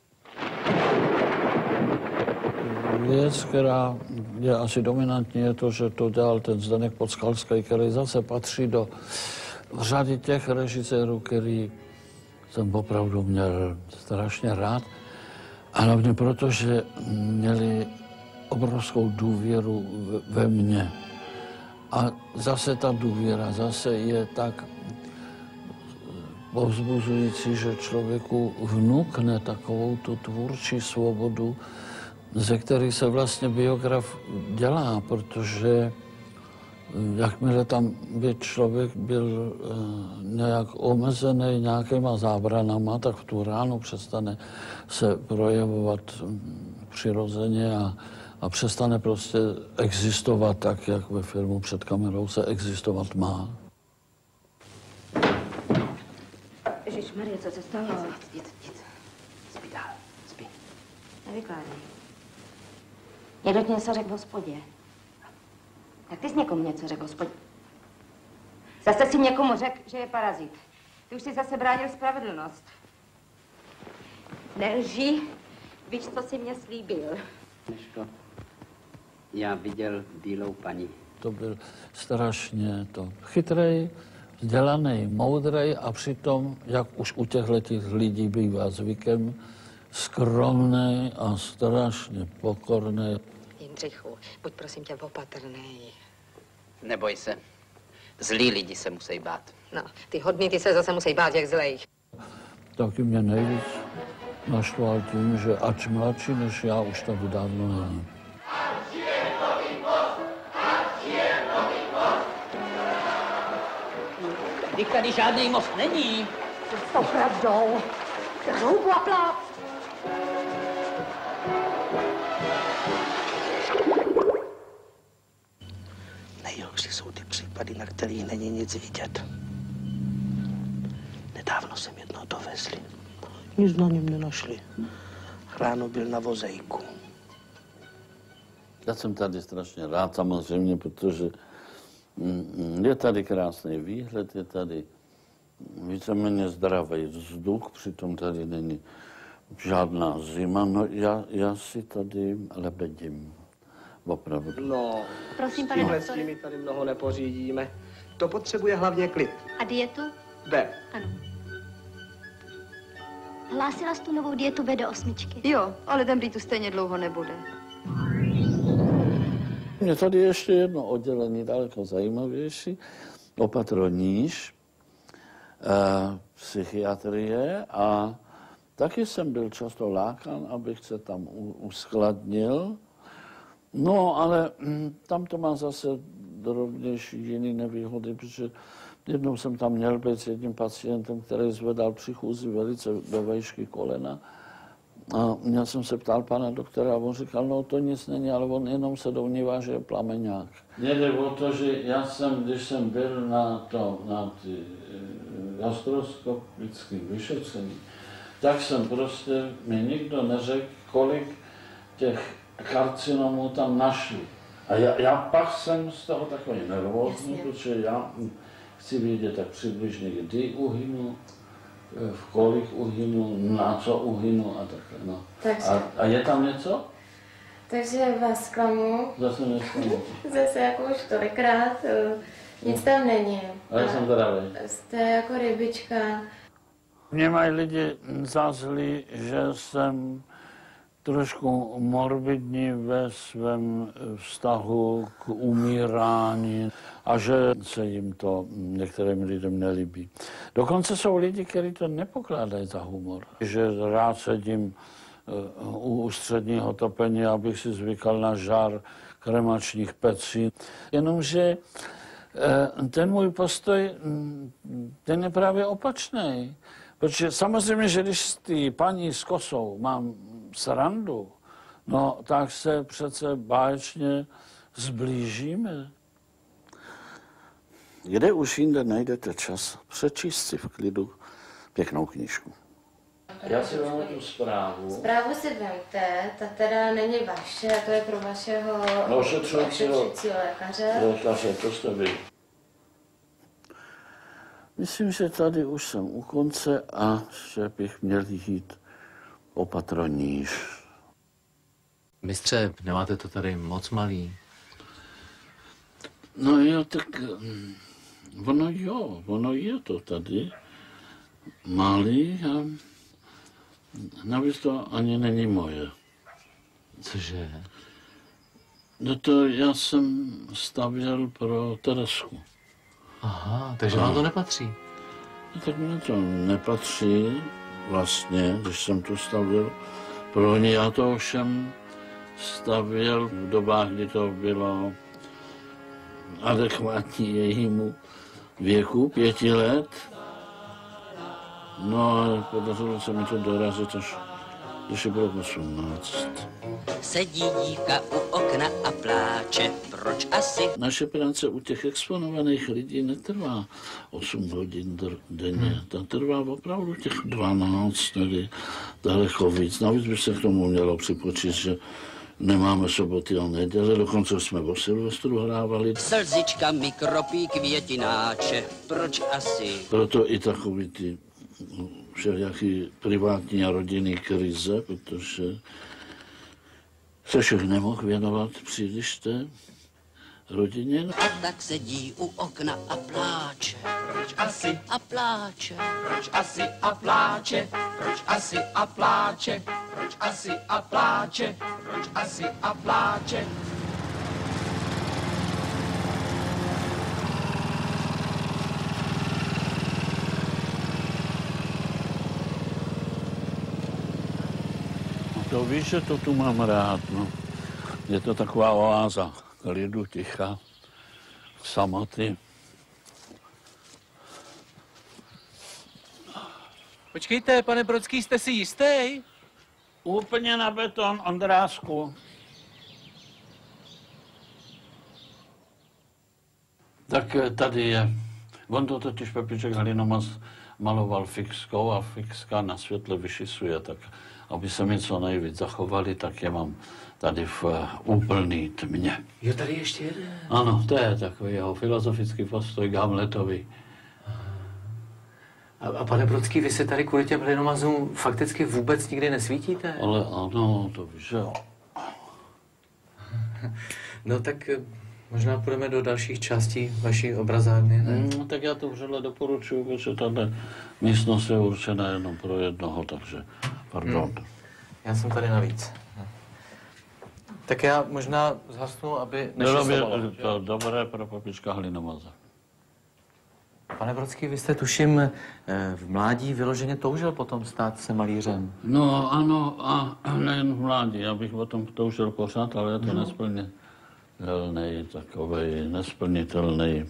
Věc, která je asi dominantní, je to, že to dělal ten Zdeněk Podskalský, který zase patří do řady těch režisérů, který jsem opravdu měl strašně rád. A hlavně proto, že měli obrovskou důvěru ve mně. A zase ta důvěra zase je tak povzbuzující, že člověku vnukne takovou tu tvůrčí svobodu, ze který se vlastně biograf dělá, protože jakmile tam by člověk byl nějak omezený nějakýma zábranama, tak v tu ránu přestane se projevovat přirozeně a přestane prostě existovat tak, jak ve filmu Před kamerou se existovat má. Ježišmarje, co se stalo? Jít. Spí dál, spí. Nevykládej. Někdo ti něco řekl v hospodě. Tak ty jsi někomu něco řekl v hospodě. Zase si někomu řekl, že je parazit. Ty už si zase bránil spravedlnost. Nelži, víš, co jsi mě slíbil. Neško, já viděl bílou paní. To byl strašně chytrej, vzdělaný, moudrej a přitom, jak už u těchto lidí bývá zvykem, skromný a strašně pokorný. Jindřichu, buď prosím tě opatrný. Neboj se. Zlí lidi se musí bát. No, ty hodný, ty se zase musí bát jak zlejch. Taky mě nejvíc naštval tím, že ač mladší než já, už tady dávno není. Vždyť tady žádný most není. S tou pravdou. Hroubu a plát. Nejhorší jsou ty případy, na kterých není nic vidět. Nedávno jsem jednoho dovezli. Nic na něm nenašli. Ráno byl na vozejku. Já jsem tady strašně rád samozřejmě, protože je tady krásný výhled, je tady víceméně zdravý vzduch, přitom tady není žádná zima. No já si tady lebedím, opravdu. No, prosím, pane doktore. S tím tady mnoho nepořídíme. To potřebuje hlavně klid. A dietu? B. Ano. Hlásila jsi tu novou dietu B do 8. Jo, ale ten prý tu stejně dlouho nebude. Je tady ještě jedno oddělení daleko zajímavější, opatroníž, psychiatrie a taky jsem byl často lákán, abych se tam uskladnil. No, ale tam to má zase rovněž jiné nevýhody, protože jednou jsem tam měl být s jedním pacientem, který zvedal při chůzi velice do vejšky kolena. A já jsem se ptal pana doktora a on říkal, no to nic není, ale on jenom se domnívá, že je plameňák. Jde o to, že já jsem, když jsem byl na ty gastroskopické vyšetření, tak jsem prostě, mi nikdo neřekl, kolik těch karcinomů tam našli. A já pak jsem z toho takový nervózní, protože já chci vědět tak přibližně, kdy uhynu, v kolik uhynu, na co uhynu a takhle. No. A je tam něco? Takže vás zklamu. Zase nesklamu. Zase jako už tolikrát, nic tam není. A já jsem zdravý. Jste jako rybička. Mě mají lidi za zlý, že jsem trošku morbidní ve svém vztahu k umírání a že se jim to některým lidem nelíbí. Dokonce jsou lidi, kteří to nepokládají za humor. Že rád sedím u ústředního topení, abych si zvykal na žár kremačních pecí. Jenomže ten můj postoj, ten je právě opačný. Protože samozřejmě, že když s té paní s kosou mám srandu, no tak se přece báječně zblížíme. Kde už jinde najdete čas přečíst si v klidu pěknou knížku? Já si vám tu zprávu. Zprávu si vemte, ta teda není vaše, to je pro vašeho ošetřujícího lékaře. To jste vy. Myslím, že tady už jsem u konce a že bych měl jít opatroníž. Mistře, nemáte to tady moc malý? No jo, tak ono je to tady malý a navíc to ani není moje. Cože? No to já jsem stavěl pro Teresku. Aha, takže vám to nepatří. No, tak mně to nepatří vlastně, když jsem to stavěl pro ní. Já to ovšem stavěl v dobách, kdy to bylo adekvátní jejímu věku, 5 let. No ale podařilo se mi to dorazit až když je bylo 18. Sedí dívka u okna a pláče, proč asi? Naše práce u těch exponovaných lidí netrvá 8 hodin denně. Ta trvá opravdu těch 12, tedy daleko víc. Navíc by se k tomu mělo připočíst, že nemáme soboty a neděle, dokonce jsme o Silvestru hrávali. Slzičkami kropí květináče, proč asi? Proto i takový ty všelijaký privátní a rodinný krize, protože se však nemohl věnovat příliš té rodině. A tak sedí u okna a pláče. Proč asi? A pláče. Proč asi a pláče? Proč asi a pláče? Proč asi a pláče? Proč asi a pláče? To víš, že to tu mám rád, no. Je to taková oáza klidu, ticha, samoty. Počkejte, pane Brodský, jste si jistý? Úplně na beton, Ondrásku. Tak tady je. On to totiž Pepíček Halinomaz maloval fixkou a fixka na světle vyšisuje, tak aby se mi co nejvíc zachovali, tak je mám tady v úplný tmě. Jo, tady ještě jeden. Ano, to je takový jeho filozofický postoj k Hamletovi. A pane Brodský, vy se tady kvůli těm hlinomazům fakticky vůbec nikdy nesvítíte? Ale ano, to víš, jo. No tak možná půjdeme do dalších částí vaší obrazárny, ne? Tak já to vřele doporučuji, protože tato místnost je určená jenom pro jednoho, takže pardon. Já jsem tady navíc. Tak já možná zhasnu, aby nešisovalo. To dobré pro Pepíčka Hlinomaze. Pane Brodský, vy jste tuším v mládí vyloženě toužil potom stát se malířem. No ano, a nejen v mládí, já bych o tom toužil pořád, ale je to nesplnitelný, takovej nesplnitelný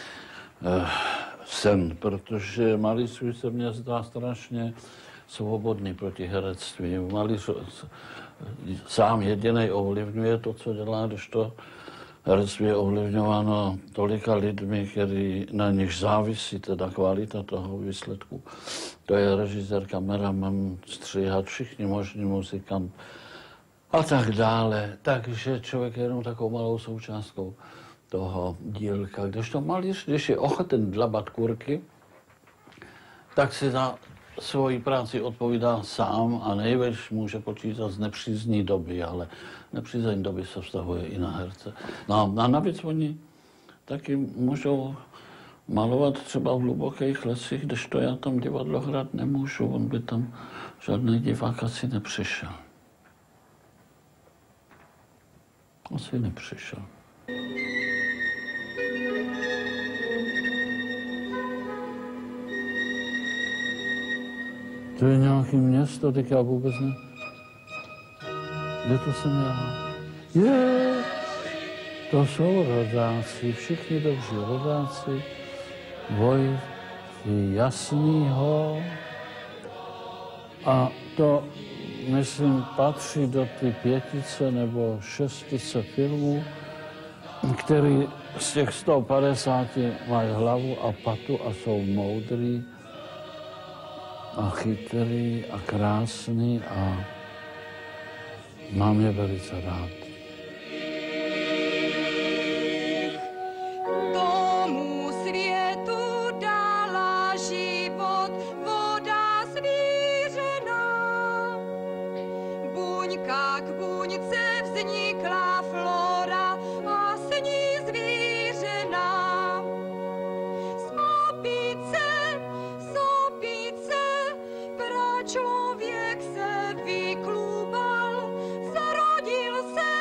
sen, protože malířství se mně zdá strašně svobodný proti herectví. Malíř sám jedinej ovlivňuje to, co dělá, když to herectví je ovlivňováno tolika lidmi, který na nich závisí, teda kvalita toho výsledku. To je režisér, kameraman, stříhat, všichni možní muzikant a tak dále. Takže člověk je jenom takovou malou součástkou toho dílka. Když to malíř, když je ochoten dlabat kurky, tak si za svoji práci odpovídá sám a nejvíc může počítat z nepřízní doby, ale nepřízní doby se vztahuje i na herce. No a navíc oni taky můžou malovat třeba v hlubokých lesích, když to já tam divadlo hrát nemůžu, on by tam žádný divák asi nepřišel. Asi nepřišel. To je nějaký město, teď já vůbec ne... Kde to jsem já? Je, to jsou rodáci, všichni dobří rodáci. Vojt Jasnýho. A to, myslím, patří do ty 5 nebo 6 filmů, který z těch 150 mají hlavu a patu a jsou moudrý a chytrý a krásný a mám je velice rád. Tomu světu dala život voda svířená. Buňka k buňce vznikla flora a s ní zvířená. Sopice, pračlověk se vyklubal, zrodil se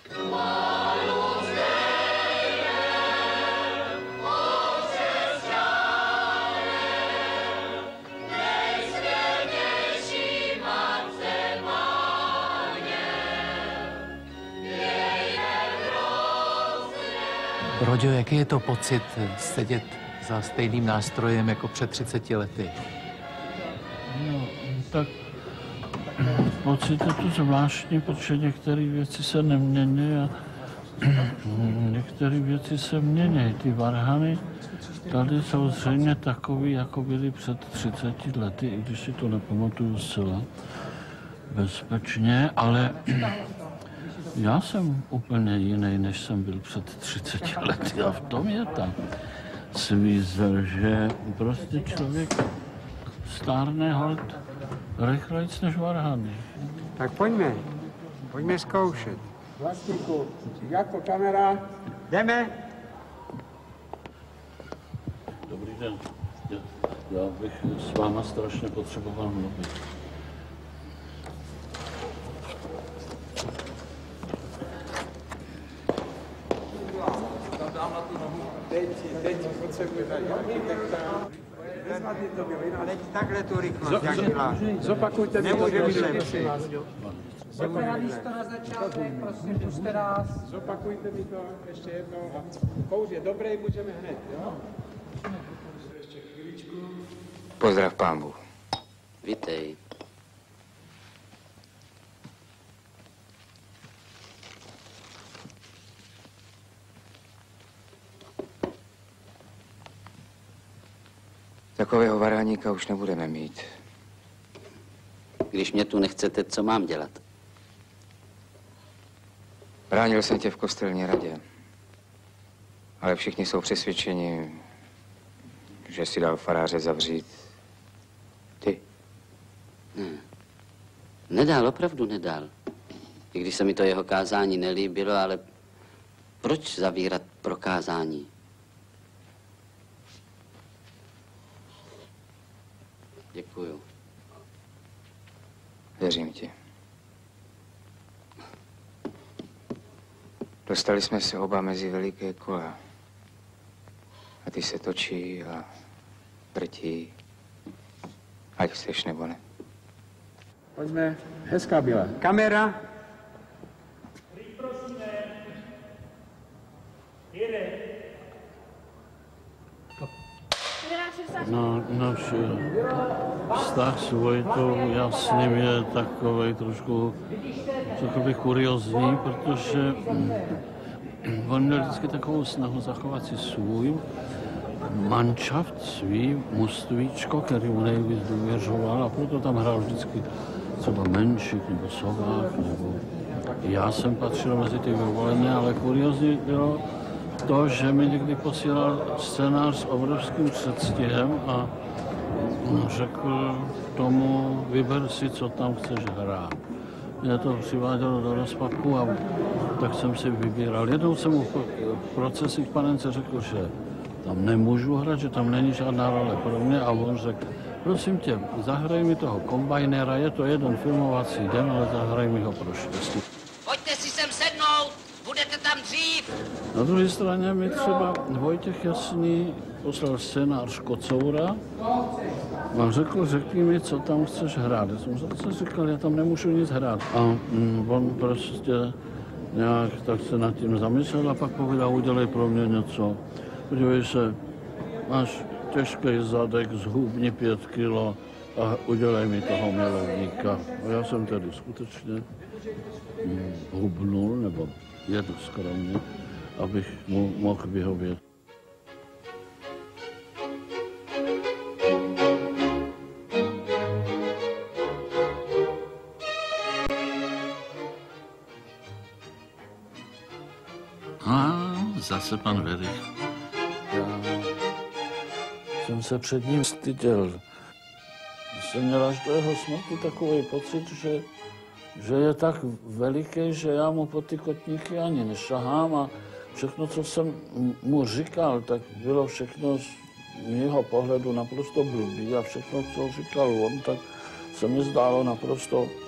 Broďo, jaký je to pocit sedět za stejným nástrojem jako před 30 lety? No, tak pocit je to zvláštní, protože některé věci se nemění a některé věci se mění. Ty varhany tady jsou zřejmě takový, jako byly před 30 lety, i když si to nepamatuju zcela bezpečně, ale já jsem úplně jiný, než jsem byl před 30 lety a v tom je ta svízel, že prostě člověk stárne holt rychlejc než varhany. Tak pojďme zkoušet. Vlastníku, jako kamera, jdeme. Dobrý den, já bych s váma strašně potřeboval mluvit. Teď potřebujeme architekta. Teď takhle tu rychlost, jak děláš. Zopakujte mi to. Nemůže být lepší. Pojďme místo na začátek, prosím, puste nás. Zopakujte mi to ještě jednou a kouř je dobrý, můžeme hned, jo? Ještě chvíličku. Pozdrav, pán Bůh. Vítej. Takového varhaníka už nebudeme mít. Když mě tu nechcete, co mám dělat? Bránil jsem tě v kostelní radě. Ale všichni jsou přesvědčeni, že si dal faráře zavřít. Ty. Nedal, opravdu nedal. I když se mi to jeho kázání nelíbilo, ale proč zavírat pro kázání? Děkuju. Věřím ti. Dostali jsme se oba mezi veliké kola. A ty se točí a vrtí. Ať chceš nebo ne. Pojďme, hezká byla. Kamera. No, náš vztah s Vojtou Jasným je takovej trošku, řekl bych, kuriozní, protože on měl vždycky takovou snahu zachovat si svůj manšaft, svý mustvíčko, který mu nejvíc důvěřoval, a proto tam hrál vždycky třeba Menšik nebo Sovák, nebo já jsem patřil mezi ty vyvolené, ale kuriozní bylo to, že mi někdy posílal scénář s obrovským předstihem a řekl tomu, vyber si, co tam chceš hrát. Mě to přivádělo do rozpaku a tak jsem si vybíral. Jednou jsem mu v procesích panence řekl, že tam nemůžu hrát, že tam není žádná role pro mě, a on řekl, prosím tě, zahraj mi toho kombajnéra, je to jeden filmovací den, ale zahraj mi ho pro štěstí. Pojďte si sem sednout, budete tam dřív. Na druhé straně mi třeba Vojtěch Jasný poslal scénář Kocoura a řekni mi, co tam chceš hrát. Já jsem zase říkal, já tam nemůžu nic hrát. A on prostě nějak tak se nad tím zamyslel a pak povedal, udělej pro mě něco. Podívej se, máš těžký zadek, zhubni 5 kilo a udělej mi toho milovníka. A já jsem tedy skutečně hubnul, nebo jedl skromně, abych mu mohl vyhovět. Zase pan Verich. Já jsem se před ním styděl. Jsem měl až do jeho smrti takový pocit, že je tak veliký, že já mu po ty kotníky ani nešahám, a všechno, co jsem mu říkal, tak bylo všechno z mého pohledu naprosto blbý, a všechno, co říkal on, tak se mi zdálo naprosto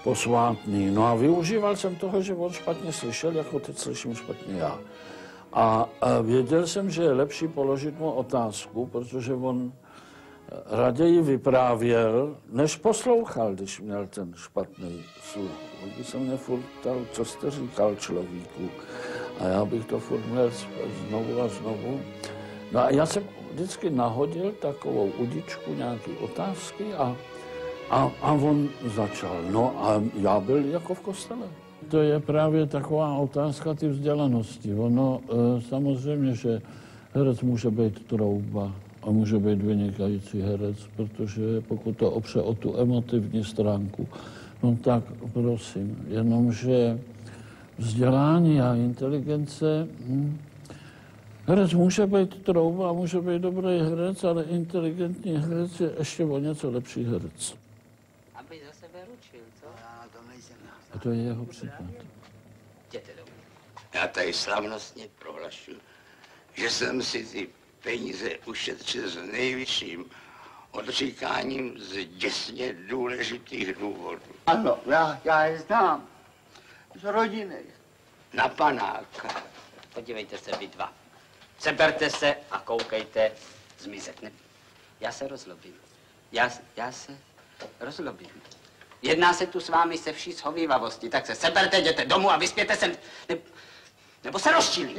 posvátný. No a využíval jsem toho, že on špatně slyšel, jako teď slyším špatně já. A věděl jsem, že je lepší položit mu otázku, protože on raději vyprávěl, než poslouchal, když měl ten špatný sluch. On by se mě furt ptal, co jste říkal človíku. A já bych to furt měl znovu a znovu. No a já jsem vždycky nahodil takovou udičku, nějaké otázky a on začal. No a já byl jako v kostele. To je právě taková otázka ty vzdělanosti. Ono samozřejmě, že herec může být trouba a může být vynikající herec, protože pokud to opře o tu emotivní stránku, no tak prosím, jenomže vzdělání a inteligence, herec může být trouba, může být dobrý herec, ale inteligentní herec je ještě o něco lepší herec. Aby za sebe ručil, co? Já na tom nejsem. A to je jeho případ. Jděte domů. Já tady slavnostně prohlašuji, že jsem si ty peníze ušetřil s nejvyšším odříkáním z děsně důležitých důvodů. Ano, já je znám. Z rodiny. Na panáka. Podívejte se vy dva. Seberte se a koukejte zmizet. Ne? Já se rozlobím. Já se rozlobím. Jedná se tu s vámi se vší shovívavosti, tak se seberte, jděte domů a vyspěte se, nebo se rozčílí.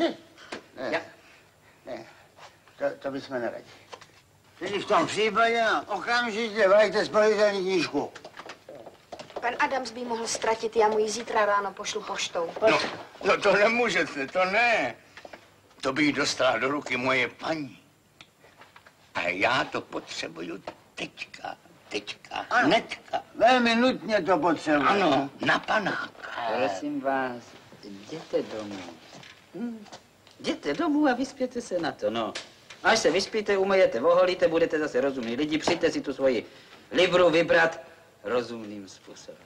Ne, to bychom neradi. Tedy v tom případě okamžitě vajte spalitelní knížku. Pan Adams by mohl ztratit, já mu ji zítra ráno pošlu poštou. No to nemůžete, to ne. To by jí dostala do ruky moje paní. A já to potřebuju teďka, hnedka. Velmi nutně to potřebuji. Ano, na panáka. Prosím vás, jděte domů. Jděte domů a vyspěte se na to, no. Až se vyspíte, umyjete, oholíte, budete zase rozumní lidi, přijďte si tu svoji libru vybrat rozumným způsobem.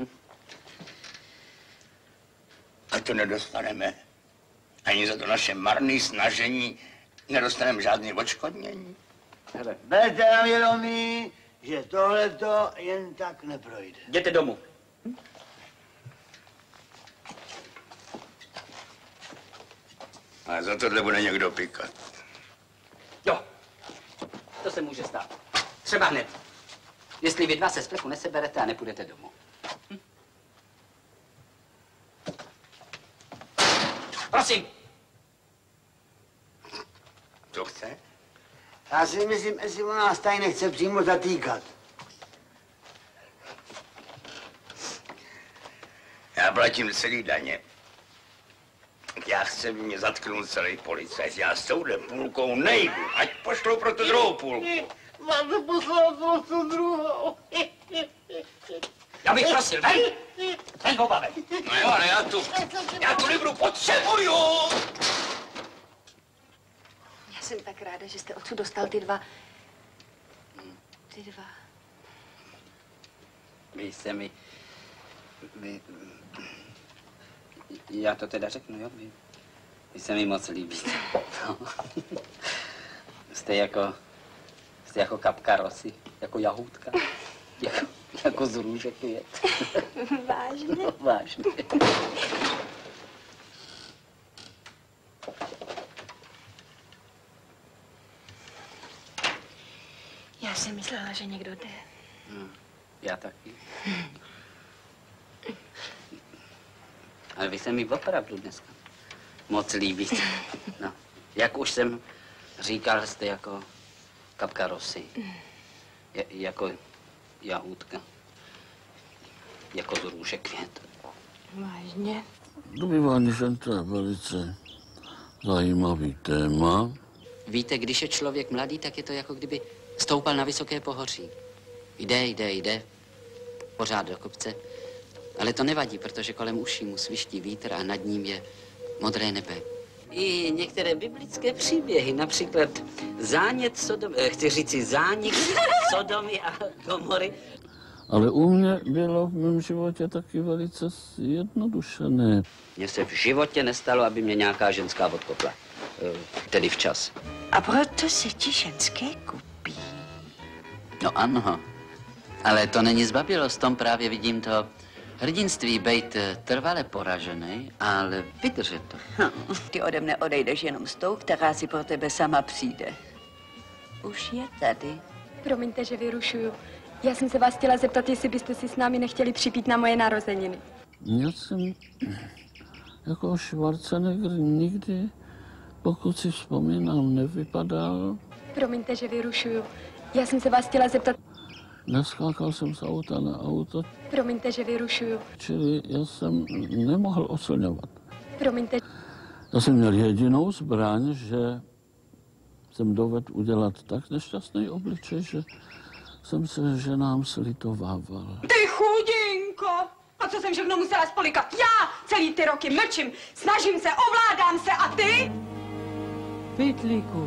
A to nedostaneme. Ani za to naše marné snažení nedostaneme žádné odškodnění. Berte na vědomí, že tohleto jen tak neprojde. Jděte domů. Ale za tohle bude někdo pikat. Jo, to se může stát. Třeba hned. Jestli vy dva se z plechu neseberete a nepůjdete domů. Prosím. Co chce? Já si myslím, jestli on nás tady nechce přímo zatýkat. Já platím celý daně. Já chci mě zatknout celý policajt. Já s touhle půlkou nejdu. Ať pošlou pro tu druhou půlku. Máte poslat pro tu druhou. Já bych prosil, ven! Ven, obave! No jo, ale já tu libru potřebuju! Já jsem tak ráda, že jste odsud dostal ty dva. Vy se mi... Já to teda řeknu, jo? Vy se mi moc líbíte. No. Jste jako kapka rosy, jako jahůdka, jako z růže květ. Vážně? No, vážně. Já jsem myslela, že někdo jde. Já taky. Ale vy se mi opravdu dneska moc líbíte. No, jak už jsem říkal, jste jako kapka rosy. Jako jahůdka. Jako z růže květ. Vážně? Domnívám, že to je velice zajímavý téma. Víte, když je člověk mladý, tak je to jako kdyby stoupal na vysoké pohoří. Jde, pořád do kopce. Ale to nevadí, protože kolem uší mu sviští vítr a nad ním je modré nebe. I některé biblické příběhy, například zánět Sodomy, chci říci zánik Sodomy a Gomory. Ale u mě bylo v mém životě taky velice zjednodušené. Mně se v životě nestalo, aby mě nějaká ženská odkopla. Tedy včas. A proto se ti ženské kupí. No ano, ale to není zbabělost, v tom právě vidím to Hrdinství bejt trvale poražený, ale vydržet to. Ty ode mne odejdeš jenom s tou, která si pro tebe sama přijde. Už je tady. Promiňte, že vyrušuju. Já jsem se vás chtěla zeptat, jestli byste si s námi nechtěli připít na moje narozeniny. Já jsem jako Schwarzenegger nikdy, pokud si vzpomínám, nevypadal. Promiňte, že vyrušuju. Já jsem se vás chtěla zeptat. Neskákal jsem z auta na auto. Promiňte, že vyrušuju. Čili já jsem nemohl oceňovat. Promiňte. Já jsem měl jedinou zbraň, že jsem dovedl udělat tak nešťastný obličej, že jsem se ženám slitovával. Ty chudinko! A co jsem všechno musela spolikat? Já celý ty roky mlčím, snažím se, ovládám se a ty? Pytlíku.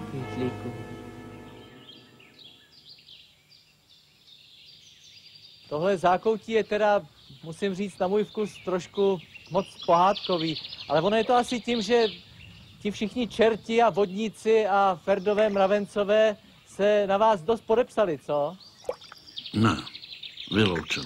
Tohle zákoutí je teda, musím říct, na můj vkus trošku moc pohádkový. Ale ono je to asi tím, že ti všichni čerti a vodníci a Ferdové mravencové se na vás dost podepsali, co? Ne, vyloučeno.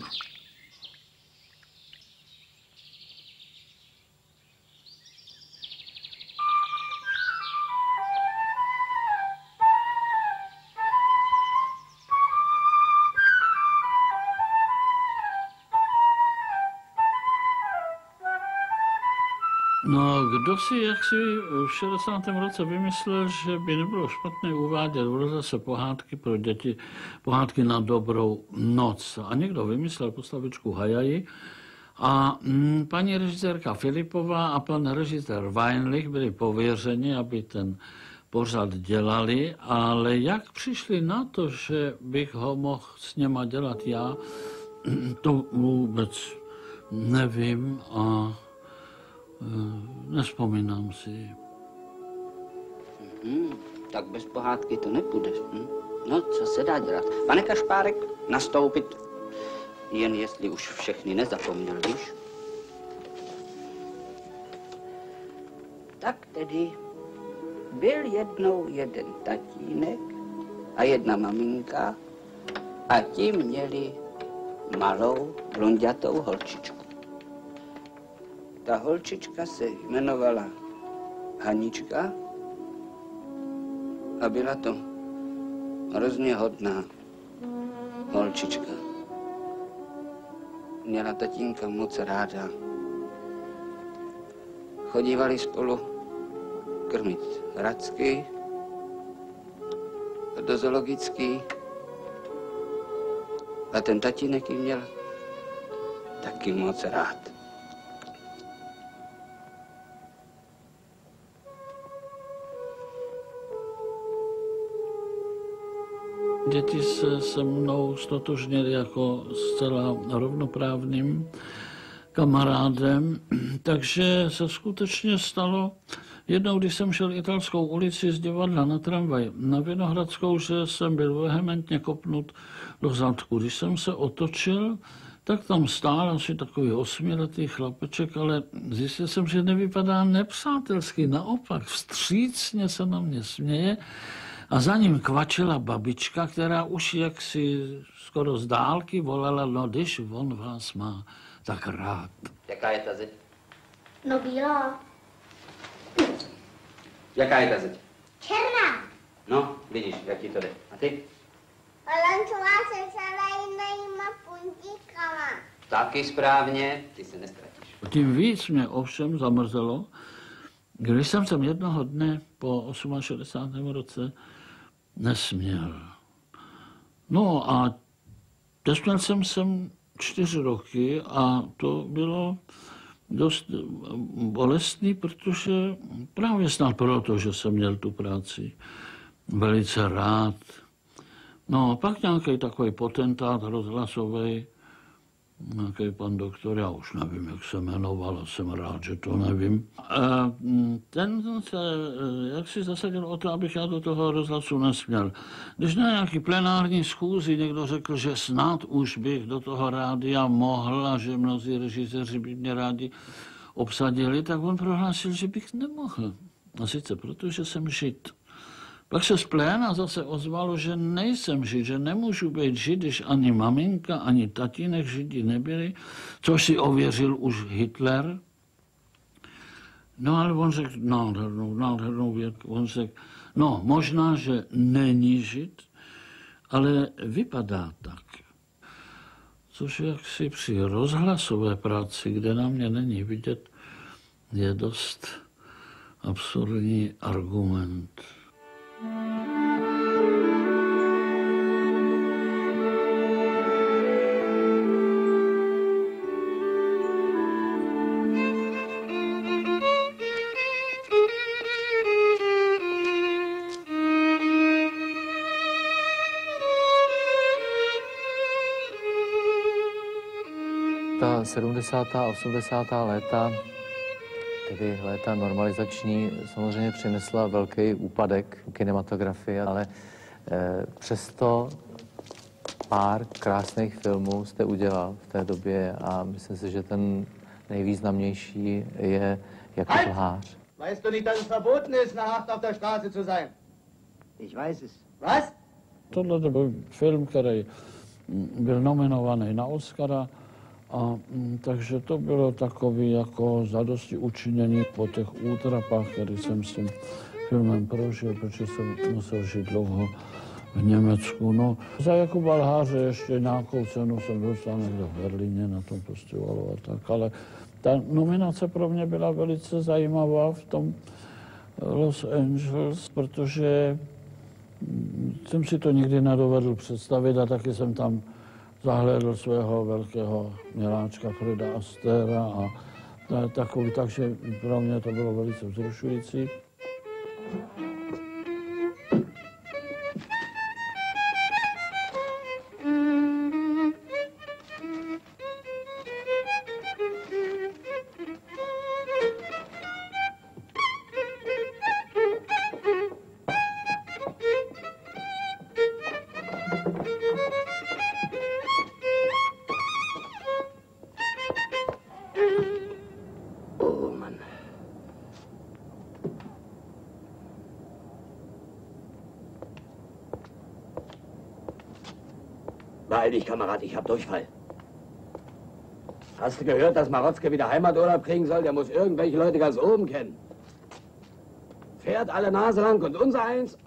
No, kdo si jaksi v 60. roce vymyslel, že by nebylo špatné uvádět v rozhlase pohádky pro děti, pohádky na dobrou noc. A někdo vymyslel postavičku Hajaji a paní režisérka Filipová a pan režisér Weinlich byli pověřeni, aby ten pořad dělali, ale jak přišli na to, že bych ho mohl s něma dělat já, to vůbec nevím a nespomínám si. Tak bez pohádky to nepůjde. No, co se dá dělat? Pane Kašpárek, nastoupit, jen jestli už všechny nezapomněl, víš? Tak tedy byl jednou jeden tatínek a jedna maminka a ti měli malou blonďatou holčičku. Ta holčička se jmenovala Hanička a byla to hrozně hodná holčička. Měla tatínka moc ráda. Chodívali spolu krmit hracky do zoologický a ten tatínek ji měl taky moc rád. Děti se mnou stotožnili jako zcela rovnoprávným kamarádem, takže se skutečně stalo jednou, když jsem šel Italskou ulici z divadla na tramvaj na Vinohradskou, že jsem byl vehementně kopnut do zadku. Když jsem se otočil, tak tam stál asi takový 8letý chlapeček, ale zjistil jsem, že nevypadá nepřátelsky, naopak vstřícně se na mě směje. A za ním kvačila babička, která už jaksi skoro z dálky volala, no když on vás má tak rád. Jaká je ta zeď? No bílá. Jaká je ta zeď? Černá. No, vidíš, jak ti to jde. A ty? Valancová se celá jinýma puntíkama. Taky správně, ty se nestratíš. Tím víc mě ovšem zamrzelo, když jsem sem jednoho dne po 68. roce nesměl. No a nesměl jsem sem 4 roky a to bylo dost bolestný, protože právě snad proto, že jsem měl tu práci velice rád. No pak nějaký takový potentát rozhlasový, nějaký pan doktor, já už nevím, jak se jmenoval, jsem rád, že to nevím. Ten se jak si zasadil o to, abych já do toho rozhlasu nesměl. Když na nějaký plenární schůzi někdo řekl, že snad už bych do toho rádia mohl a že mnozí režiséři by mě rádi obsadili, tak on prohlásil, že bych nemohl. A sice proto, že jsem Žid. Pak se z pléna zase ozvalo, že nejsem žid, že nemůžu být žid, když ani maminka, ani tatínek židi nebyli, což si ověřil už Hitler. No ale on řekl nádhernou větu, on řekl, no možná, že není žid, ale vypadá tak. Což jaksi při rozhlasové práci, kde na mě není vidět, je dost absurdní argument. Ta 70. a 80. léta, tedy léta normalizační, samozřejmě přinesla velký úpadek kinematografie, ale přesto pár krásných filmů jste udělal v té době a myslím si, že ten nejvýznamnější je Jako lhář. Weißt du nicht, dass es verboten ist, nachts auf der Straße zu sein? Ich weiß es. Was? Tohle to byl film, který byl nominovaný na Oscara, a takže to bylo takový jako zadosti učinění po těch útrapách, který jsem s tím filmem prožil, protože jsem musel žít dlouho v Německu. No, za Jakuba Lháře ještě nějakou cenu jsem dostal někde v Berlíně na tom festivalu a tak, ale ta nominace pro mě byla velice zajímavá v tom Los Angeles, protože jsem si to nikdy nedovedl představit a taky jsem tam zahlédl svého velkého miláčka Freda Astera a takový, takže pro mě to bylo velice vzrušující. Beeil dich, Kamerad, ich hab Durchfall. Hast du gehört, dass Marotzke wieder Heimaturlaub kriegen soll? Der muss irgendwelche Leute ganz oben kennen. Fährt alle Nase lang und unser eins.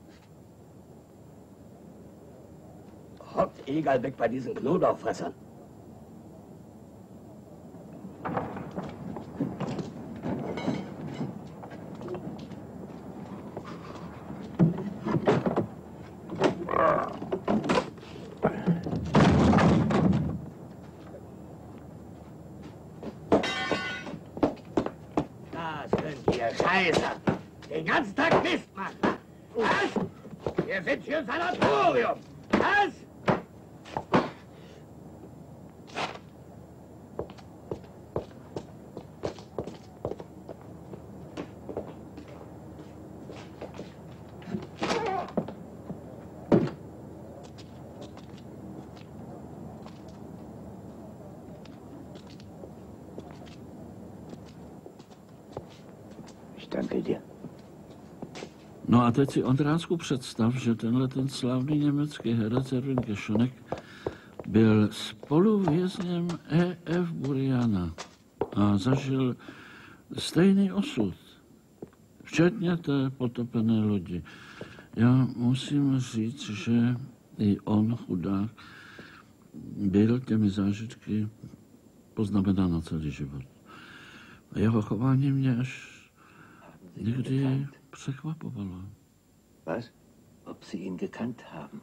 Hockt egal weg bei diesen Knoblauchfressern. Den ganzen Tag Mist machen. Was? Wir sind hier im Sanatorium. Was? Ich danke dir. No a teď si, Ondráčku, představ, že tenhle ten slavný německý herec Erwin Geschonek byl spoluvězněm E.F. Buriana a zažil stejný osud, včetně té potopené lodi. Já musím říct, že i on, chudák, byl těmi zážitky poznamenán na celý život. A jeho chování mě až někdy překvapovalo. Was? Ob Sie ihn gekannt haben?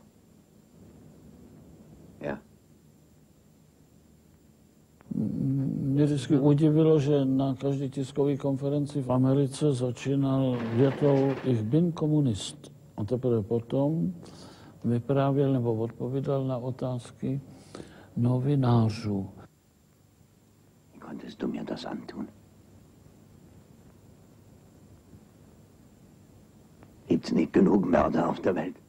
Ja. Mě vždycky udivilo, že na každé tiskové konferenci v Americe začínal větou Ich bin Kommunist. A teprve potom vyprávěl nebo odpovídal na otázky novinářů. Wie konntest du mir das antun? Gibt's nicht genug Mörder auf der Welt?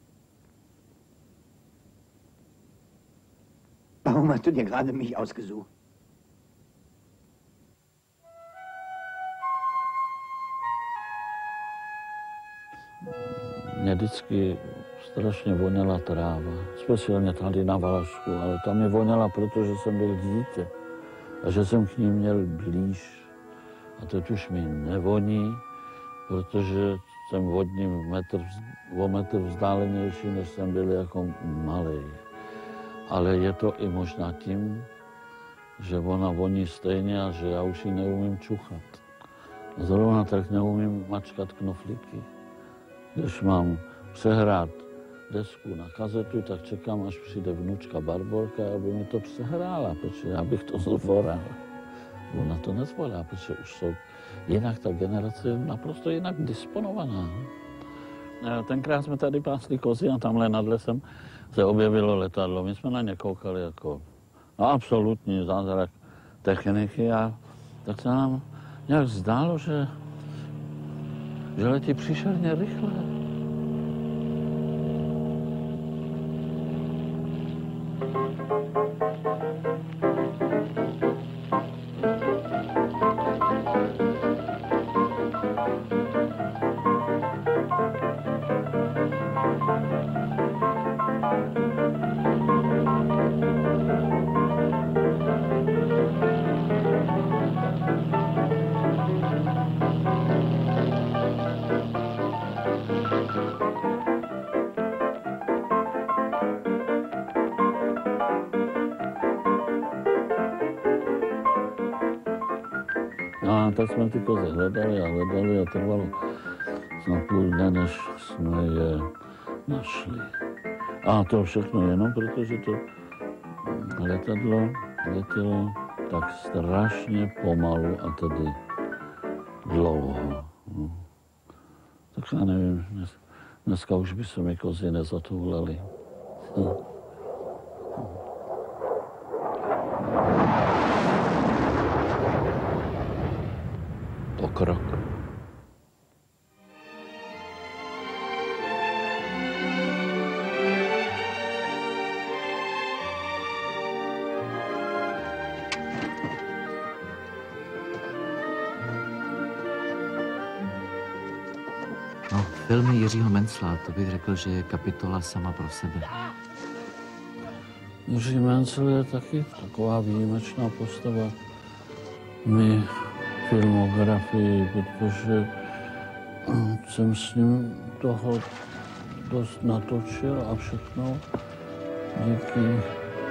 Warum hast du dir gerade mich ausgesucht? mě vždycky strašně voněla tráva, speciálně tady na Valašsku, ale tam mě voněla, protože jsem byl dítě a že jsem k ní měl blíž. A teď už mi nevoní, protože jsem od ní o metr vzdálenější, než jsem byl jako malý. Ale je to i možná tím, že ona voní stejně a že já už ji neumím čuchat. Zrovna tak neumím mačkat knoflíky. Když mám přehrát desku na kazetu, tak čekám, až přijde vnučka Barborka, aby mi to přehrála, protože já bych to zvoral. Ona to nezvolá, protože už jsou jinak, ta generace je naprosto jinak disponovaná. Tenkrát jsme tady pásli kozy a tamhle nad lesem se objevilo letadlo. My jsme na ně koukali jako absolutní zázrak techniky a tak se nám nějak zdálo, že letí příšerně rychle. A tak jsme ty kozy hledali a trvalo snad půl dne, než jsme je našli. A to všechno jenom protože to letadlo letělo tak strašně pomalu a tedy dlouho. No. Tak já nevím, dneska už by se mi kozy nezatoulaly. Pokrok. No, filmy Jiřího Mencla, to bych řekl, že je kapitola sama pro sebe. Jiří Mencel je taky taková výjimečná postava. My filmografii, protože jsem s ním toho dost natočil a všechno díky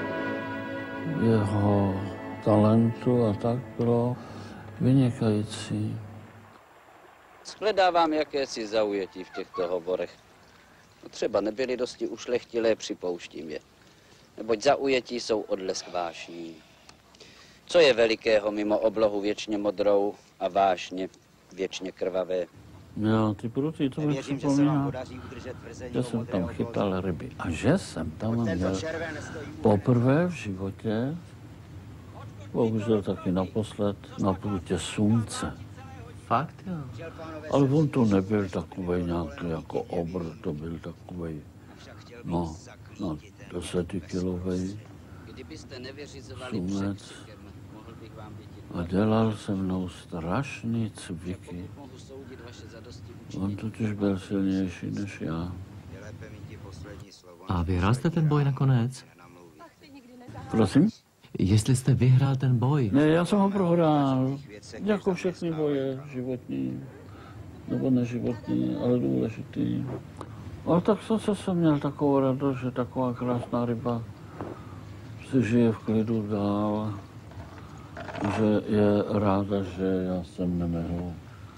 jeho talentu a tak bylo vynikající. Shledávám jakési zaujetí v těchto hovorech. No, třeba nebyly dosti ušlechtilé, připouštím je. Neboť zaujetí jsou odlesk vášní. Co je velikého mimo oblohu věčně modrou a vášně věčně krvavé? Jo, ty pruty, to mi připomíná, že jsem tam chytal ryby. A že jsem tam měl poprvé v životě, bohužel taky naposled, na prutě slunce. Fakt, jo? Ale on to nebyl takovej nějaký jako obr, to byl takovej, no 10kilovej sumec. A dělal se mnou strašný cviky. On totiž byl silnější než já. A vyhrál jste ten boj nakonec? Prosím? Jestli jste vyhrál ten boj? Ne, já jsem ho prohrál. Jako všechny boje životní, nebo neživotní, ale důležitý. Ale tak zase jsem měl takovou radost, že taková krásná ryba si žije v klidu dál, že je ráda, že já jsem nemohl.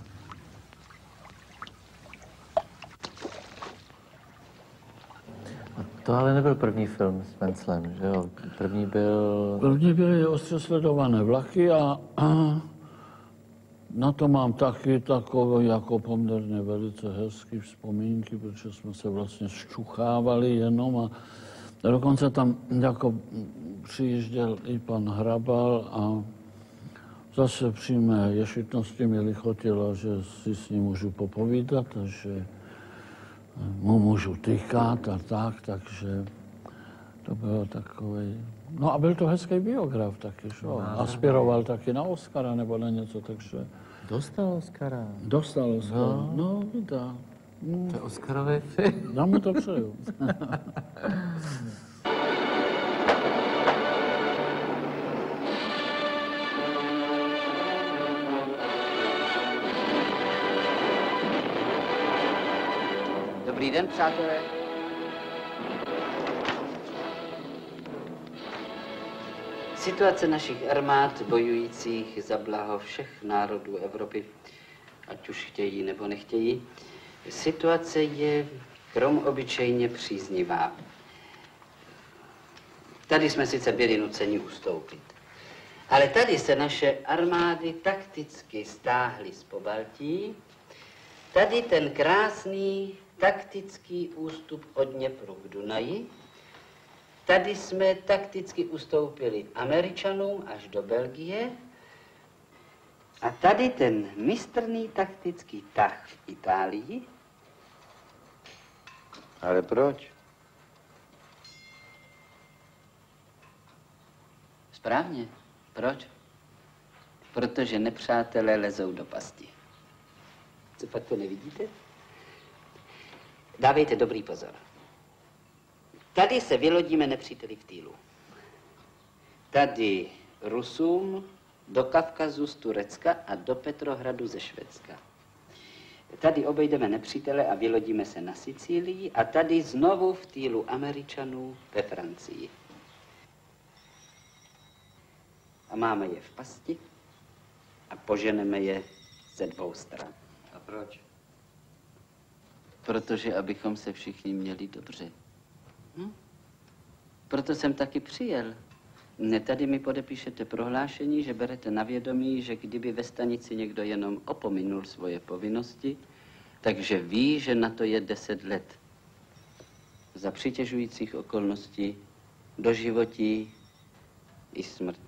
To ale nebyl první film s Menclem, že jo? První byly ostře sledované vlaky a na to mám taky takové jako poměrně velice hezké vzpomínky, protože jsme se vlastně ščuchávali jenom a dokonce tam jako přijížděl i pan Hrabal a zase při mé ješitnosti mi lichotilo, že si s ním můžu popovídat a že mu můžu tykat a tak, takže to bylo takový. No a byl to hezký biograf taky, že? Aspiroval taky na Oscara nebo na něco, takže... Dostal Oscara. Dostal Oscara, no dá. To je Oscarový film. Já mu to přeju. Dobrý den, přátelé. Situace našich armád bojujících za blaho všech národů Evropy, ať už chtějí nebo nechtějí, situace je krom obyčejně příznivá. Tady jsme sice byli nuceni ustoupit, ale tady se naše armády takticky stáhly z Pobaltí. Tady ten krásný taktický ústup od Dněpru k Dunaji. Tady jsme takticky ustoupili Američanům až do Belgie. A tady ten mistrný taktický tah v Itálii. Ale proč? Správně. Proč? Protože nepřátelé lezou do pasti. Co pak to nevidíte? Dávejte dobrý pozor. Tady se vylodíme nepříteli v týlu. Tady Rusům do Kavkazu z Turecka a do Petrohradu ze Švédska. Tady obejdeme nepřítele a vylodíme se na Sicílii a tady znovu v týlu Američanů ve Francii. A máme je v pasti a poženeme je ze dvou stran. A proč? Protože abychom se všichni měli dobře. Proto jsem taky přijel. Tady mi podepíšete prohlášení, že berete na vědomí, že kdyby ve stanici někdo jenom opominul svoje povinnosti, takže ví, že na to je 10 let. Za přitěžujících okolností, doživotí i smrt.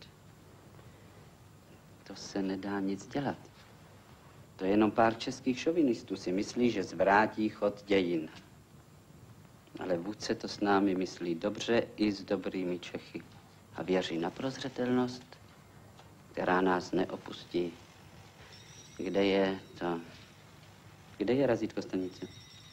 To se nedá nic dělat. To jenom pár českých šovinistů si myslí, že zvrátí chod dějin. Ale vůdce to s námi myslí dobře i s dobrými Čechy. A věří na prozřetelnost, která nás neopustí. Kde je to? Kde je razítko stanice?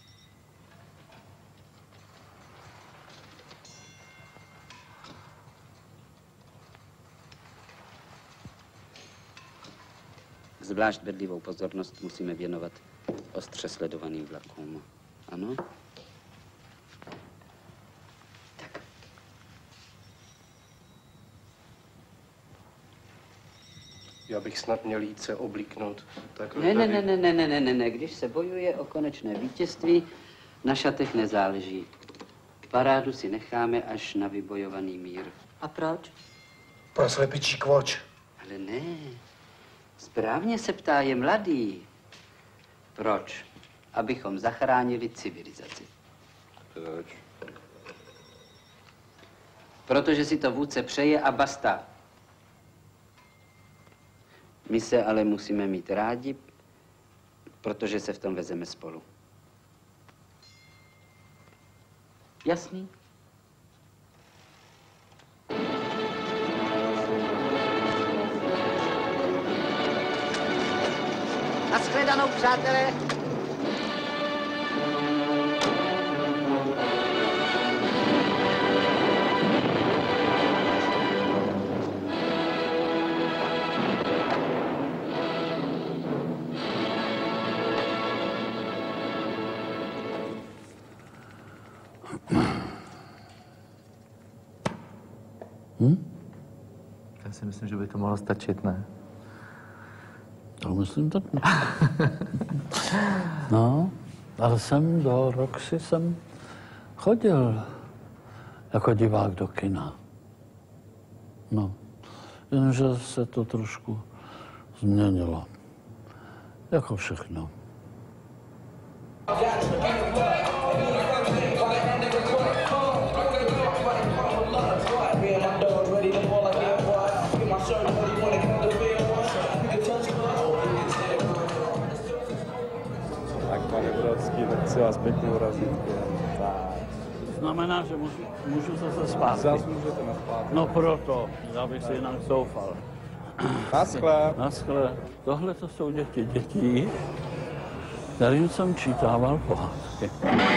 Zvlášť bedlivou pozornost musíme věnovat ostře sledovaným vlakům. Ano? Já bych snad měl jít se oblíknout. Ne. Když se bojuje o konečné vítězství, na šatech nezáleží. Parádu si necháme až na vybojovaný mír. A proč? Pro slepičí kvoč. Ale ne. Správně se ptá, je mladý. Proč? Abychom zachránili civilizaci. Proč? Protože si to vůdce přeje a basta. My se ale musíme mít rádi, protože se v tom vezeme spolu. Jasný? Nashledanou, přátelé! Já si myslím, že by to mohlo stačit, ne? To myslím taky. No, ale jsem do Roxy jsem chodil jako divák do kina. No, jenže se to trošku změnilo. Jako všechno. Tak pane Brodský, tak si vás pěkně urazit. Znamená, že můžu zase zpátky. Zase můžete naspátky. No proto, já bych si jinak zoufal. Naschle. Naschle. Tohle to jsou děti dětí. kterým jsem čítával pohádky.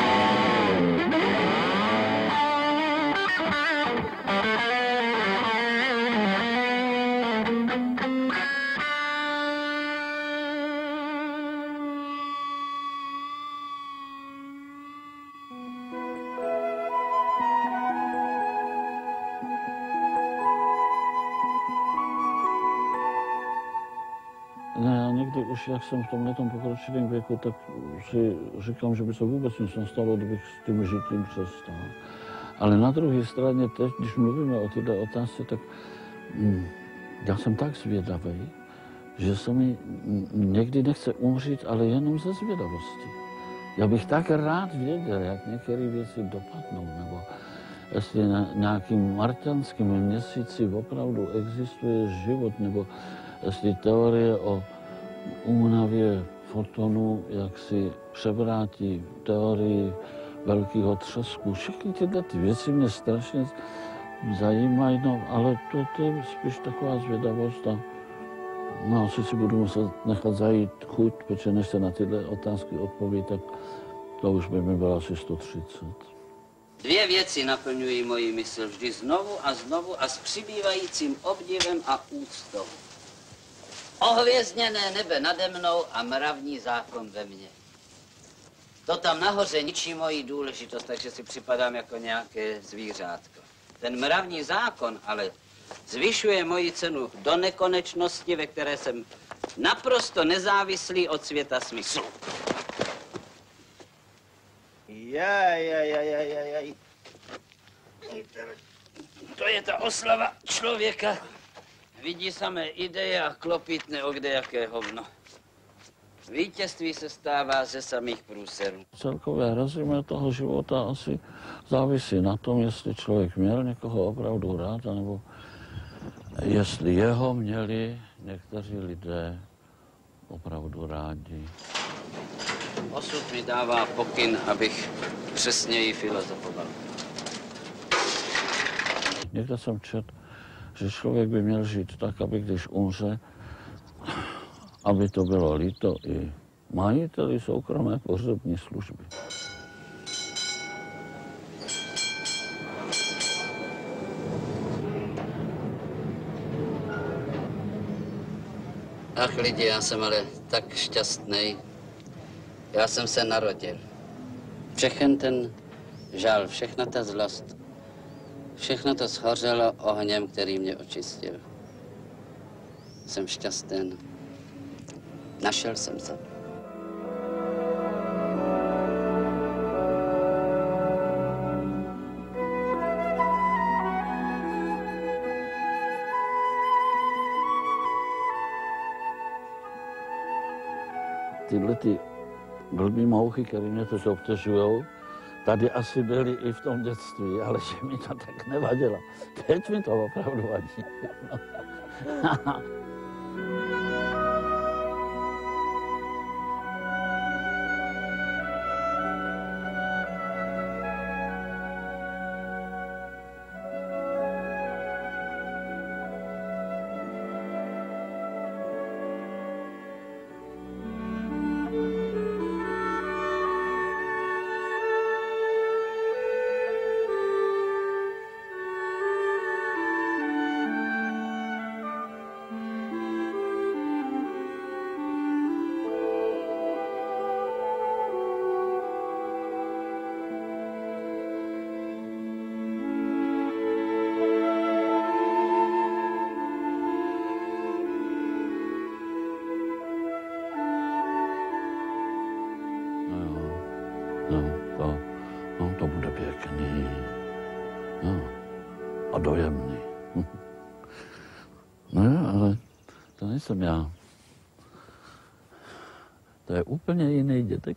Někdy už, jak jsem v tomhletom pokročilém věku, tak si říkám, že by se vůbec nic nestalo, kdybych s tím žitím přestal. Ale na druhé straně teď, když mluvíme o této otázce, tak já jsem tak zvědavý, že se mi někdy nechce umřít, ale jenom ze zvědavosti. Já bych tak rád věděl, jak některé věci dopadnou, nebo jestli na nějakým marťanském měsíci opravdu existuje život, nebo jestli teorie o únavě fotonů, jak si převrátí teorii velkého třesku. Všechny tyhle věci mě strašně zajímají, no, ale to je spíš taková zvědavost a no, asi si budu muset nechat zajít chuť, protože než se na tyhle otázky odpoví, tak to už by mi bylo asi 130. Dvě věci naplňují moji mysl vždy znovu a s přibývajícím obdivem a úctou. Ohvězděné nebe nade mnou a mravní zákon ve mně. To tam nahoře ničí moji důležitost, takže si připadám jako nějaké zvířátko. Ten mravní zákon ale zvyšuje moji cenu do nekonečnosti, ve které jsem naprosto nezávislý od světa smyslu. Jaj. To je ta oslava člověka. Vidí samé ideje a klopítne o kdejaké hovno. Vítězství se stává ze samých průserů. Celkové rezime toho života asi závisí na tom, jestli člověk měl někoho opravdu rád, nebo jestli jeho měli někteří lidé opravdu rádi. Osud mi dává pokyn, abych přesněji filozofoval. Někde jsem četl, že člověk by měl žít tak, aby když umře, aby to bylo líto i majiteli soukromé pohřební služby. Ach lidi, já jsem ale tak šťastný. Já jsem se narodil. Všechen ten žal, všechna ta zlost, všechno to shořelo ohněm, který mě očistil. Jsem šťastný. Našel jsem se. Tyhle ty blbý mouchy, které mě to obtěžujou, tady asi byly i v tom dětství, ale že mi to tak nevadilo. Teď mi to opravdu vadí. To bude pěkný. No, a dojemný. No jo, ale to nejsem já. To je úplně jiný dětek.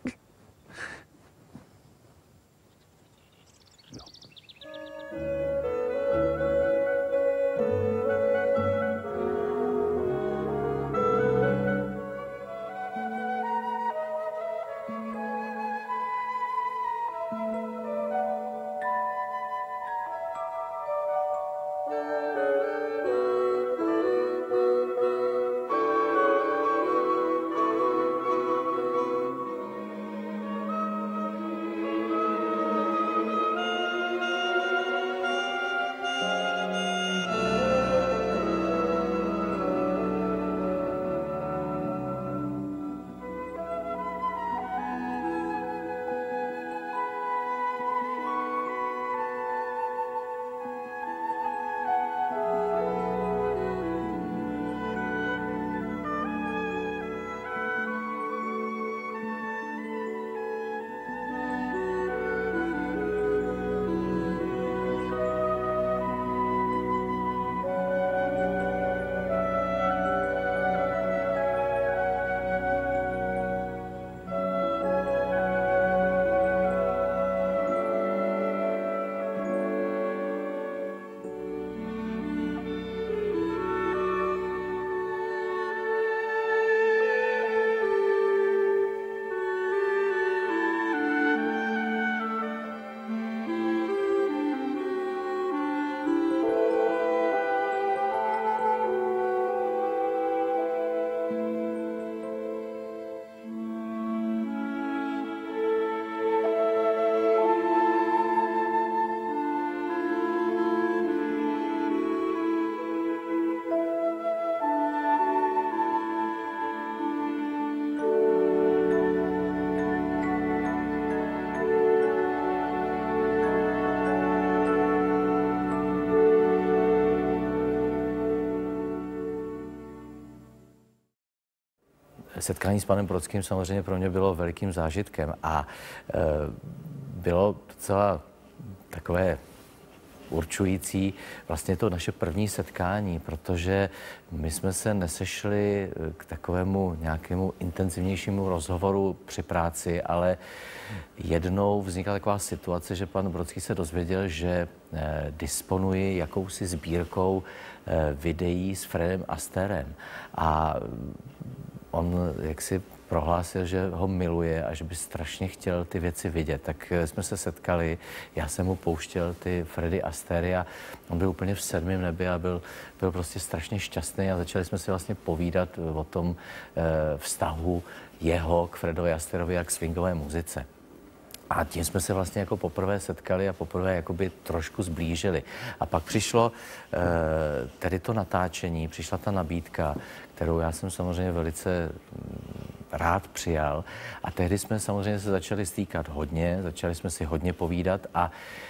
setkání s panem Brodským samozřejmě pro mě bylo velikým zážitkem a bylo docela takové určující vlastně to naše první setkání, protože my jsme se nesešli k takovému nějakému intenzivnějšímu rozhovoru při práci, ale jednou vznikla taková situace, že pan Brodský se dozvěděl, že disponuji jakousi sbírkou videí s Fredem Astérem a on jaksi prohlásil, že ho miluje a že by strašně chtěl ty věci vidět. Tak jsme se setkali, já jsem mu pouštěl ty Fredy Astéry a on byl úplně v sedmém nebi a byl prostě strašně šťastný a začali jsme si vlastně povídat o tom vztahu jeho k Fredovi Astérovi a k swingové muzice. A tím jsme se vlastně jako poprvé setkali a poprvé jakoby trošku zblížili. A pak přišlo tedy to natáčení, přišla ta nabídka, kterou já jsem samozřejmě velice rád přijal. A tehdy jsme samozřejmě se začali stýkat hodně, začali jsme si hodně povídat a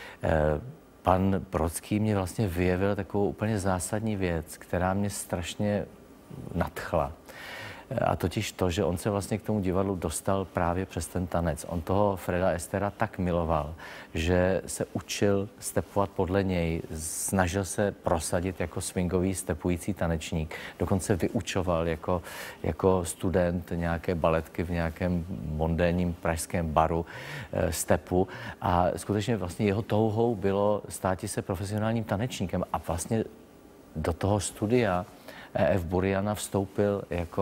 pan Brodský mě vlastně vyjevil takovou úplně zásadní věc, která mě strašně nadchla. A totiž to, že on se vlastně k tomu divadlu dostal právě přes ten tanec. On toho Freda Astéra tak miloval, že se učil stepovat podle něj, snažil se prosadit jako swingový stepující tanečník. Dokonce vyučoval jako student nějaké baletky v nějakém mondénním pražském baru stepu. A skutečně vlastně jeho touhou bylo státi se profesionálním tanečníkem. A vlastně do toho studia E.F. Buriana vstoupil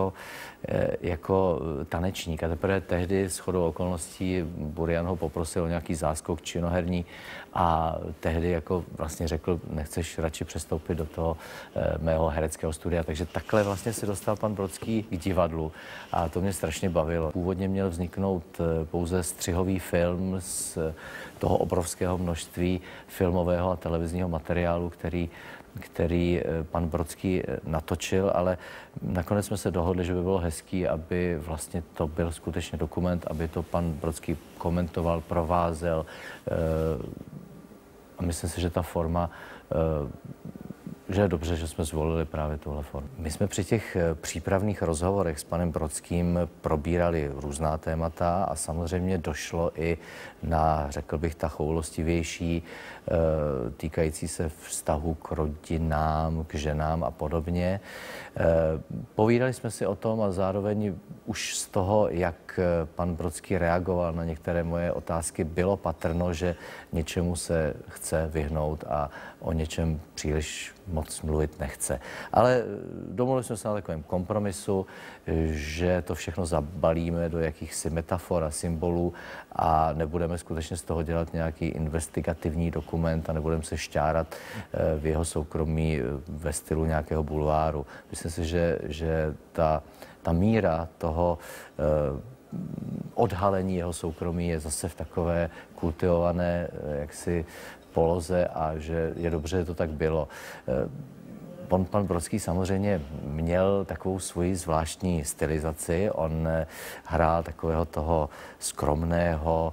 jako tanečník a teprve tehdy shodou okolností Burian ho poprosil o nějaký záskok činoherní a tehdy jako vlastně řekl, nechceš radši přestoupit do toho mého hereckého studia. Takže takhle vlastně se dostal pan Brodský k divadlu a to mě strašně bavilo. Původně měl vzniknout pouze střihový film z toho obrovského množství filmového a televizního materiálu, který pan Brodský natočil, ale nakonec jsme se dohodli, že by bylo hezký, aby vlastně to byl skutečně dokument, aby to pan Brodský komentoval, provázel. A myslím si, že ta forma, že je dobře, že jsme zvolili právě tuhle formu. My jsme při těch přípravných rozhovorech s panem Brodským probírali různá témata a samozřejmě došlo i na, řekl bych, ta choulostivější, týkající se vztahu k rodinám, k ženám a podobně. Povídali jsme si o tom a zároveň už z toho, jak pan Brodský reagoval na některé moje otázky, bylo patrno, že něčemu se chce vyhnout a o něčem příliš moc mluvit nechce. Ale domluvili jsme se na takovém kompromisu, že to všechno zabalíme do jakýchsi metafor a symbolů a nebudeme skutečně z toho dělat nějaký investigativní dokument a nebudeme se šťárat v jeho soukromí ve stylu nějakého bulváru. Myslím si, že ta míra toho odhalení jeho soukromí je zase v takové kultivované jaksi poloze a že je dobře, že to tak bylo. Pan Brodský samozřejmě měl takovou svoji zvláštní stylizaci. On hrál takového toho skromného,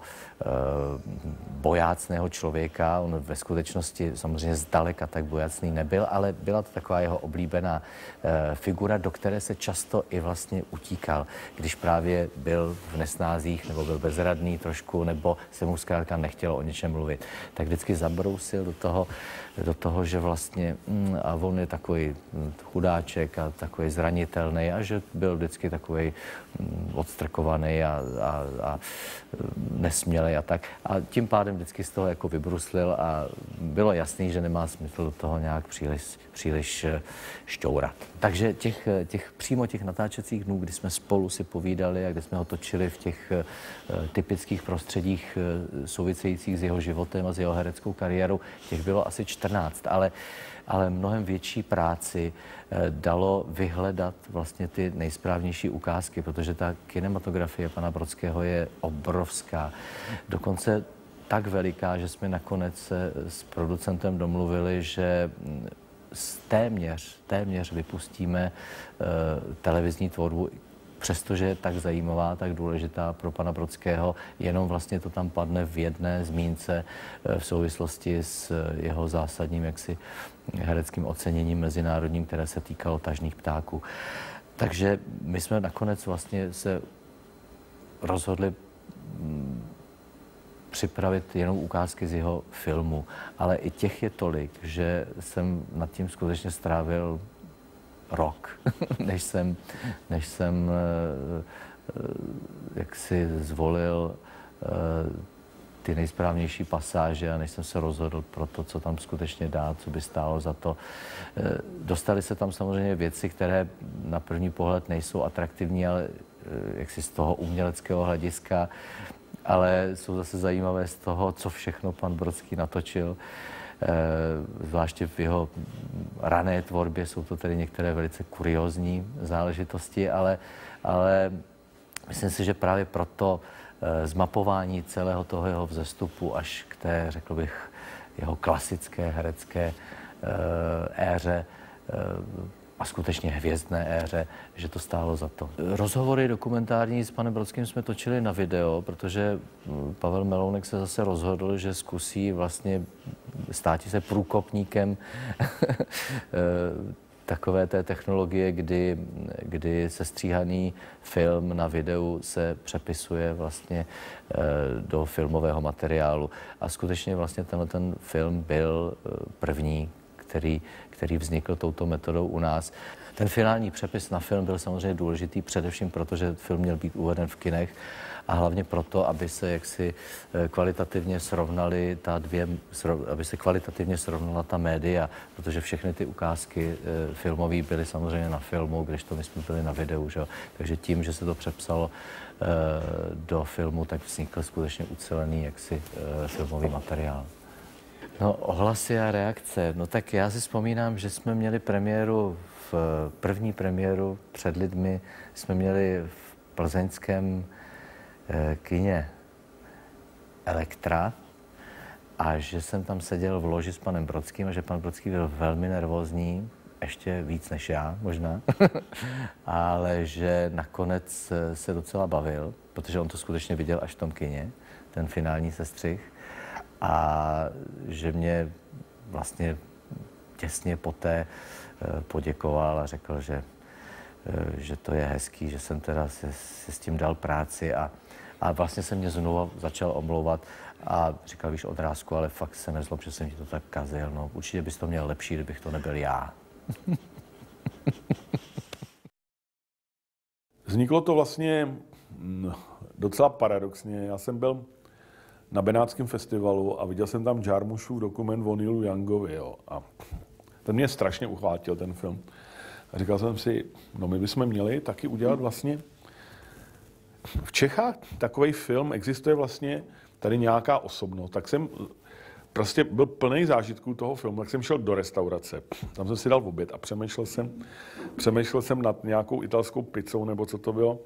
bojácného člověka. On ve skutečnosti samozřejmě zdaleka tak bojácný nebyl, ale byla to taková jeho oblíbená figura, do které se často i vlastně utíkal, když právě byl v nesnázích nebo byl bezradný trošku, nebo se mu zkrátka nechtělo o něčem mluvit. Tak vždycky zabrousil do toho, že vlastně a on je takový chudáček a takový zranitelný a že byl vždycky takový odstrkovaný a nesmělej a tak. A tím pádem vždycky z toho jako vybruslil a bylo jasný, že nemá smysl do toho nějak příliš šťourat. Takže přímo těch natáčecích dnů, kdy jsme spolu si povídali a kdy jsme ho točili v těch typických prostředích souvisejících s jeho životem a s jeho hereckou kariérou, těch bylo asi 14, ale mnohem větší práci dalo vyhledat vlastně ty nejsprávnější ukázky, protože ta kinematografie pana Brodského je obrovská. Dokonce tak veliká, že jsme nakonec se s producentem domluvili, že téměř vypustíme televizní tvorbu, přestože je tak zajímavá, tak důležitá pro pana Brodského, jenom vlastně to tam padne v jedné zmínce v souvislosti s jeho zásadním jaksi hereckým oceněním mezinárodním, které se týkalo Tažných ptáků. Takže my jsme nakonec vlastně se rozhodli připravit jenom ukázky z jeho filmu, ale i těch je tolik, že jsem nad tím skutečně strávil rok, než jsem jak si zvolil ty nejsprávnější pasáže a než jsem se rozhodl pro to, co tam skutečně dát, co by stálo za to. Dostaly se tam samozřejmě věci, které na první pohled nejsou atraktivní, ale jaksi z toho uměleckého hlediska, ale jsou zase zajímavé z toho, co všechno pan Brodský natočil. Zvláště v jeho rané tvorbě jsou to tedy některé velice kuriózní záležitosti, ale myslím si, že právě proto zmapování celého toho jeho vzestupu až k té, řekl bych, jeho klasické herecké éře a skutečně hvězdné éře, že to stálo za to. Rozhovory dokumentární s panem Brodským jsme točili na video, protože Pavel Melounek se zase rozhodl, že zkusí vlastně státi se průkopníkem takové té technologie, kdy sestříhaný film na videu se přepisuje vlastně do filmového materiálu. A skutečně vlastně ten film byl první, který vznikl touto metodou u nás. Ten finální přepis na film byl samozřejmě důležitý, především proto, že film měl být uveden v kinech a hlavně proto, aby se jaksi kvalitativně srovnaly aby se kvalitativně srovnala ta média, protože všechny ty ukázky filmové byly samozřejmě na filmu, když to my jsme byli na videu, že? Takže tím, že se to přepsalo do filmu, tak vznikl skutečně ucelený jaksi filmový materiál. No, ohlasy a reakce. No tak já si vzpomínám, že jsme měli první premiéru před lidmi, jsme měli v plzeňském kině Elektra a že jsem tam seděl v loži s panem Brodským a že pan Brodský byl velmi nervózní, ještě víc než já možná, ale že nakonec se docela bavil, protože on to skutečně viděl až v tom kině, ten finální sestřih. A že mě vlastně těsně poté poděkoval a řekl, že to je hezký, že jsem teda si s tím dal práci a vlastně se mě znovu začal omlouvat a říkal, víš, Odrázku, ale fakt se nezlob, že jsem ti to tak kazil, no určitě bys to měl lepší, kdybych to nebyl já. Vzniklo to vlastně docela paradoxně. Já jsem byl na Benátském festivalu a viděl jsem tam Jarmušův dokument o Neilu Youngovi, jo. A ten mě strašně uchvátil, ten film. A říkal jsem si, no my bychom měli taky udělat vlastně... V Čechách takový film existuje vlastně tady nějaká osobnost. Tak jsem prostě byl plný zážitků toho filmu, tak jsem šel do restaurace. Tam jsem si dal oběd a přemýšlel jsem nad nějakou italskou pizzou, nebo co to bylo.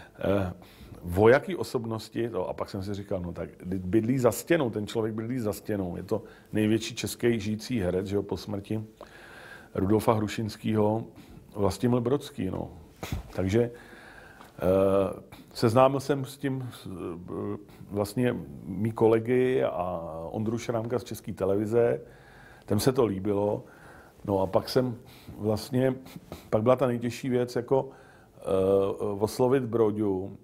O jaký osobnosti, a pak jsem si říkal, no tak bydlí za stěnou, ten člověk bydlí za stěnou. Je to největší český žijící herec, že jo, po smrti Rudolfa Hrušinského, Vlastimil Brodský, no. Takže seznámil jsem s tím vlastně mý kolegy a Ondru Šrámka z České televize, těm se to líbilo, no a pak byla ta nejtěžší věc, jako oslovit Broďu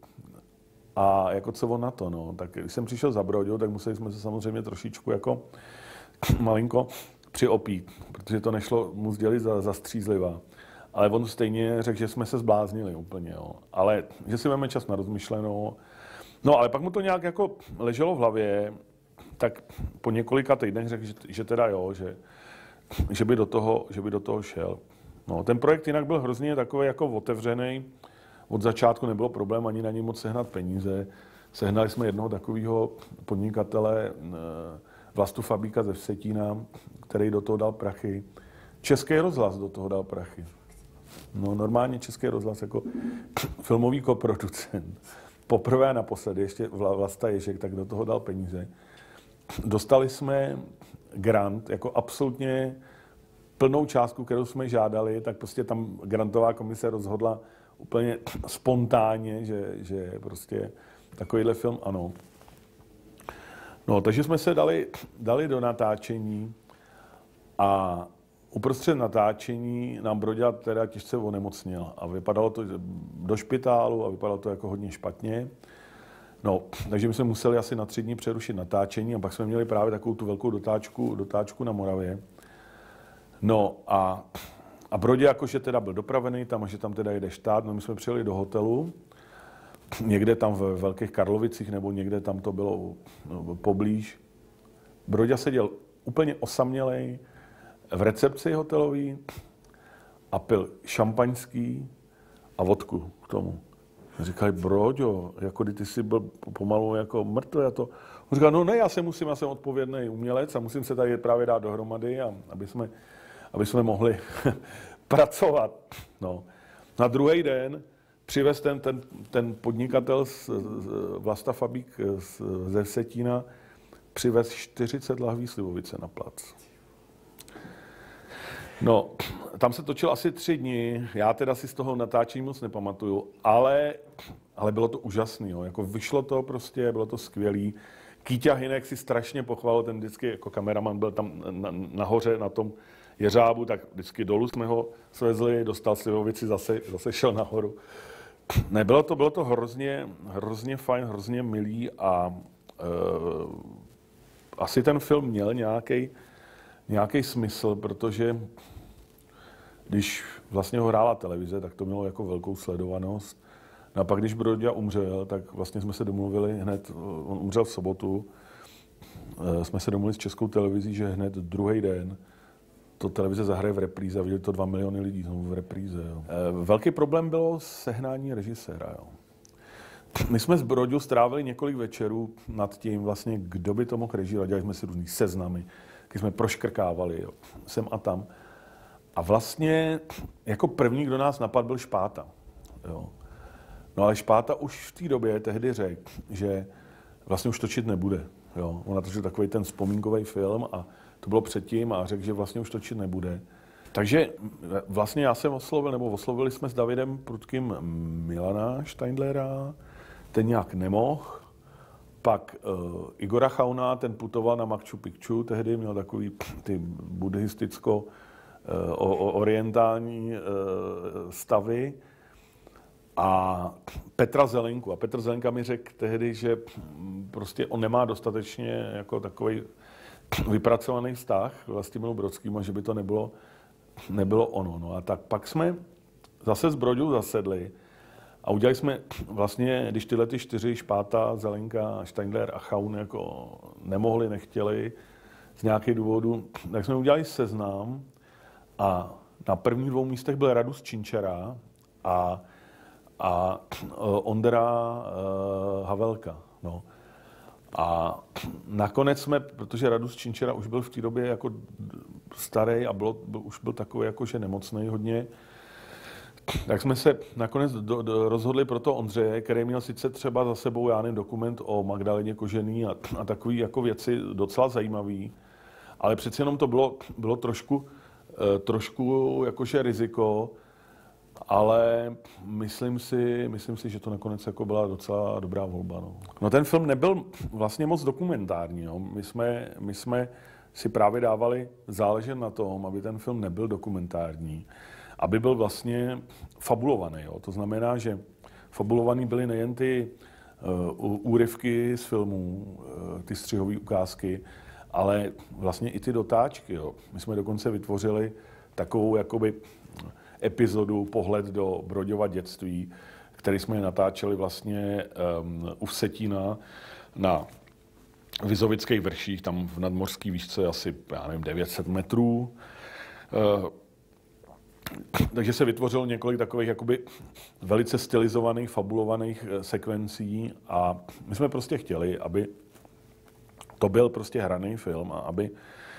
a jako co on na to, no. Tak když jsem přišel za Broďou, tak museli jsme se samozřejmě trošičku jako malinko přiopít, protože to nešlo mu sdělit za střízliva. Ale on stejně řekl, že jsme se zbláznili úplně, jo. Ale že si máme čas na rozmyšlenou. No ale pak mu to nějak jako leželo v hlavě, tak po několika týdnech řekl, že teda jo, že by do toho šel. No, ten projekt jinak byl hrozně takový jako otevřený. Od začátku nebylo problém ani na něj moc sehnat peníze. Sehnali jsme jednoho takového podnikatele, Vlastu Fabíka ze Vsetína, který do toho dal prachy. Český rozhlas do toho dal prachy. No normálně Český rozhlas jako filmový koproducent. Poprvé a naposledy ještě Vlasta Ježek, tak do toho dal peníze. Dostali jsme grant, jako absolutně plnou částku, kterou jsme žádali, tak prostě tam grantová komise rozhodla úplně spontánně, že prostě takovýhle film ano. No, takže jsme se dali do natáčení a uprostřed natáčení nám Broďa teda těžce onemocněl a vypadalo to do špitálu a vypadalo to jako hodně špatně. No, takže my jsme museli asi na 3 dny přerušit natáčení a pak jsme měli právě takovou tu velkou dotáčku na Moravě. No a Brodě jakože teda byl dopravený tam a že tam teda jede štát, no my jsme přijeli do hotelu, někde tam v Velkých Karlovicích nebo někde tam to bylo poblíž. Broďa seděl úplně osamělej v recepci hotelový a pil šampaňský a vodku k tomu. Říkali, Broďo, jako ty jsi byl pomalu jako mrtvý a to. On říkal, no ne, já jsem odpovědný umělec a musím se tady právě dát dohromady, a aby jsme mohli pracovat. No. Na druhý den přivez ten podnikatel Vlasta Fabík ze Vsetína, přivez 40 lahví slivovice na plac. No, tam se točil asi 3 dny, já teda si z toho natáčení moc nepamatuju, ale bylo to úžasný, jo. Jako vyšlo to prostě, bylo to skvělý. Kýťa Hynek si strašně pochválil, ten vždycky jako kameraman byl tam nahoře na tom jeřábu, tak vždycky dolů jsme ho svezli, dostal slivovici, zase šel nahoru. Ne, bylo to hrozně fajn, hrozně milý a asi ten film měl nějaký smysl, protože když vlastně ho hrála televize, tak to mělo jako velkou sledovanost. No a pak, když Broďa umřel, tak vlastně jsme se domluvili hned, on umřel v sobotu, jsme se domluvili s Českou televizí, že hned druhý den to televize zahraje v repríze a viděli to 2 miliony lidí znovu v repríze. Jo. Velký problém bylo sehnání režiséra. Jo. My jsme s Broďou strávili několik večerů nad tím, vlastně, kdo by to mohl režírovat. Dělali jsme si různý seznamy, když jsme proškrkávali, jo, sem a tam. A vlastně jako první, kdo nás napadl, byl Špáta. Jo. No ale Špáta už v té době tehdy řekl, že vlastně už točit nebude. Jo. On natočil takový ten vzpomínkový film a to bylo předtím a řekl, že vlastně už točit nebude. Takže vlastně já jsem oslovili jsme s Davidem Prudkým Milana Steindlera, ten nějak nemohl. Pak Igora Chauna, ten putoval na Machu Picchu, tehdy měl takový ty buddhisticko-orientální stavy. A Petra Zelenku. A Petr Zelenka mi řekl tehdy, že prostě on nemá dostatečně jako takový vypracovaný vztah k Vlastimilu Brodskému, že by to nebylo ono. No a tak pak jsme zase s Broďou zasedli a udělali jsme vlastně, když tyhle 4, Špáta, Zelenka, Steindler a Chaun jako nemohli, nechtěli z nějakých důvodů, tak jsme udělali seznam a na prvních 2 místech byl Radus Činčera a Ondra Havelka. No. A nakonec jsme, protože Radus Činčera už byl v té době jako starý a už byl takový jakože nemocný hodně, tak jsme se nakonec rozhodli pro to Ondřeje, který měl sice třeba za sebou, já nevím, dokument o Magdaleně Kožený a takový jako věci docela zajímavý, ale přeci jenom to bylo trošku jakože riziko, ale myslím si, že to nakonec jako byla docela dobrá volba. No ten film nebyl vlastně moc dokumentární. Jo. My jsme si právě dávali záležet na tom, aby ten film nebyl dokumentární, aby byl vlastně fabulovaný. Jo. To znamená, že fabulovaný byly nejen ty úryvky z filmů, ty střihové ukázky, ale vlastně i ty dotáčky. Jo. My jsme dokonce vytvořili takovou jakoby epizodu Pohled do Broďova dětství, který jsme natáčeli vlastně u Vsetína na Vizovických vrších, tam v nadmořský výšce asi, já nevím, 900 metrů. Takže se vytvořilo několik takových jakoby velice stylizovaných, fabulovaných sekvencí a my jsme prostě chtěli, aby to byl prostě hraný film a aby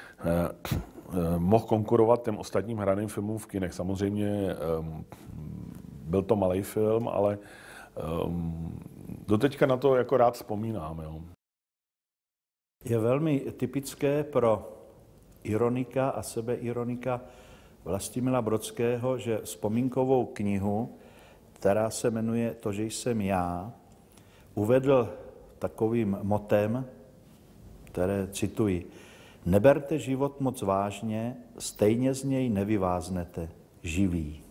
mohl konkurovat těm ostatním hraným filmům v kinech. Samozřejmě byl to malý film, ale doteďka na to jako rád vzpomínám. Jo. Je velmi typické pro ironika a sebeironika Vlastimila Brodského, že vzpomínkovou knihu, která se jmenuje To, že jsem já, uvedl takovým motem, které cituji. Neberte život moc vážně, stejně z něj nevyváznete živý.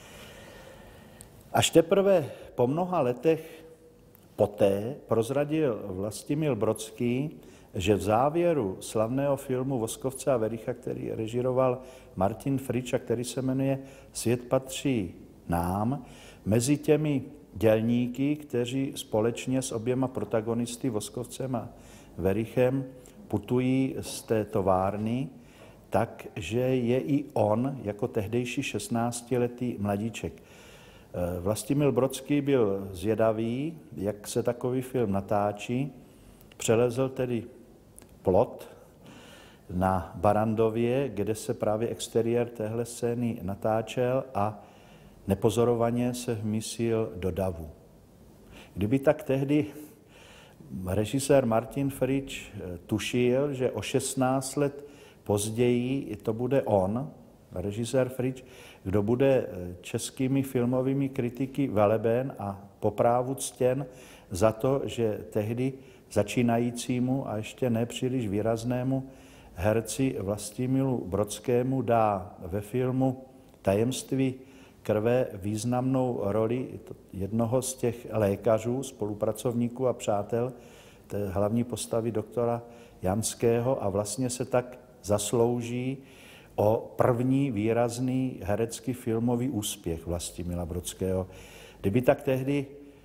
Až teprve po mnoha letech poté prozradil Vlastimil Brodský, že v závěru slavného filmu Voskovce a Wericha, který režíroval Martin Frič a který se jmenuje Svět patří nám, mezi těmi dělníky, kteří společně s oběma protagonisty Voskovcem a Werichem putují z té továrny, takže je i on jako tehdejší 16letý mladíček. Vlastimil Brodský byl zvědavý, jak se takový film natáčí, přelezl tedy plot na Barandově, kde se právě exteriér téhle scény natáčel a nepozorovaně se vmísil do davu. Kdyby tak tehdy režisér Martin Frič tušil, že o 16 let později to bude on, režisér Frič, kdo bude českými filmovými kritiky veleben a po právu ctěn za to, že tehdy začínajícímu a ještě nepříliš výraznému herci Vlastimilu Brodskému dá ve filmu Tajemství krve významnou roli jednoho z těch lékařů, spolupracovníků a přátel té hlavní postavy doktora Janského a vlastně se tak zaslouží o první výrazný herecký filmový úspěch Vlastimila Brodského. Kdyby tak tehdy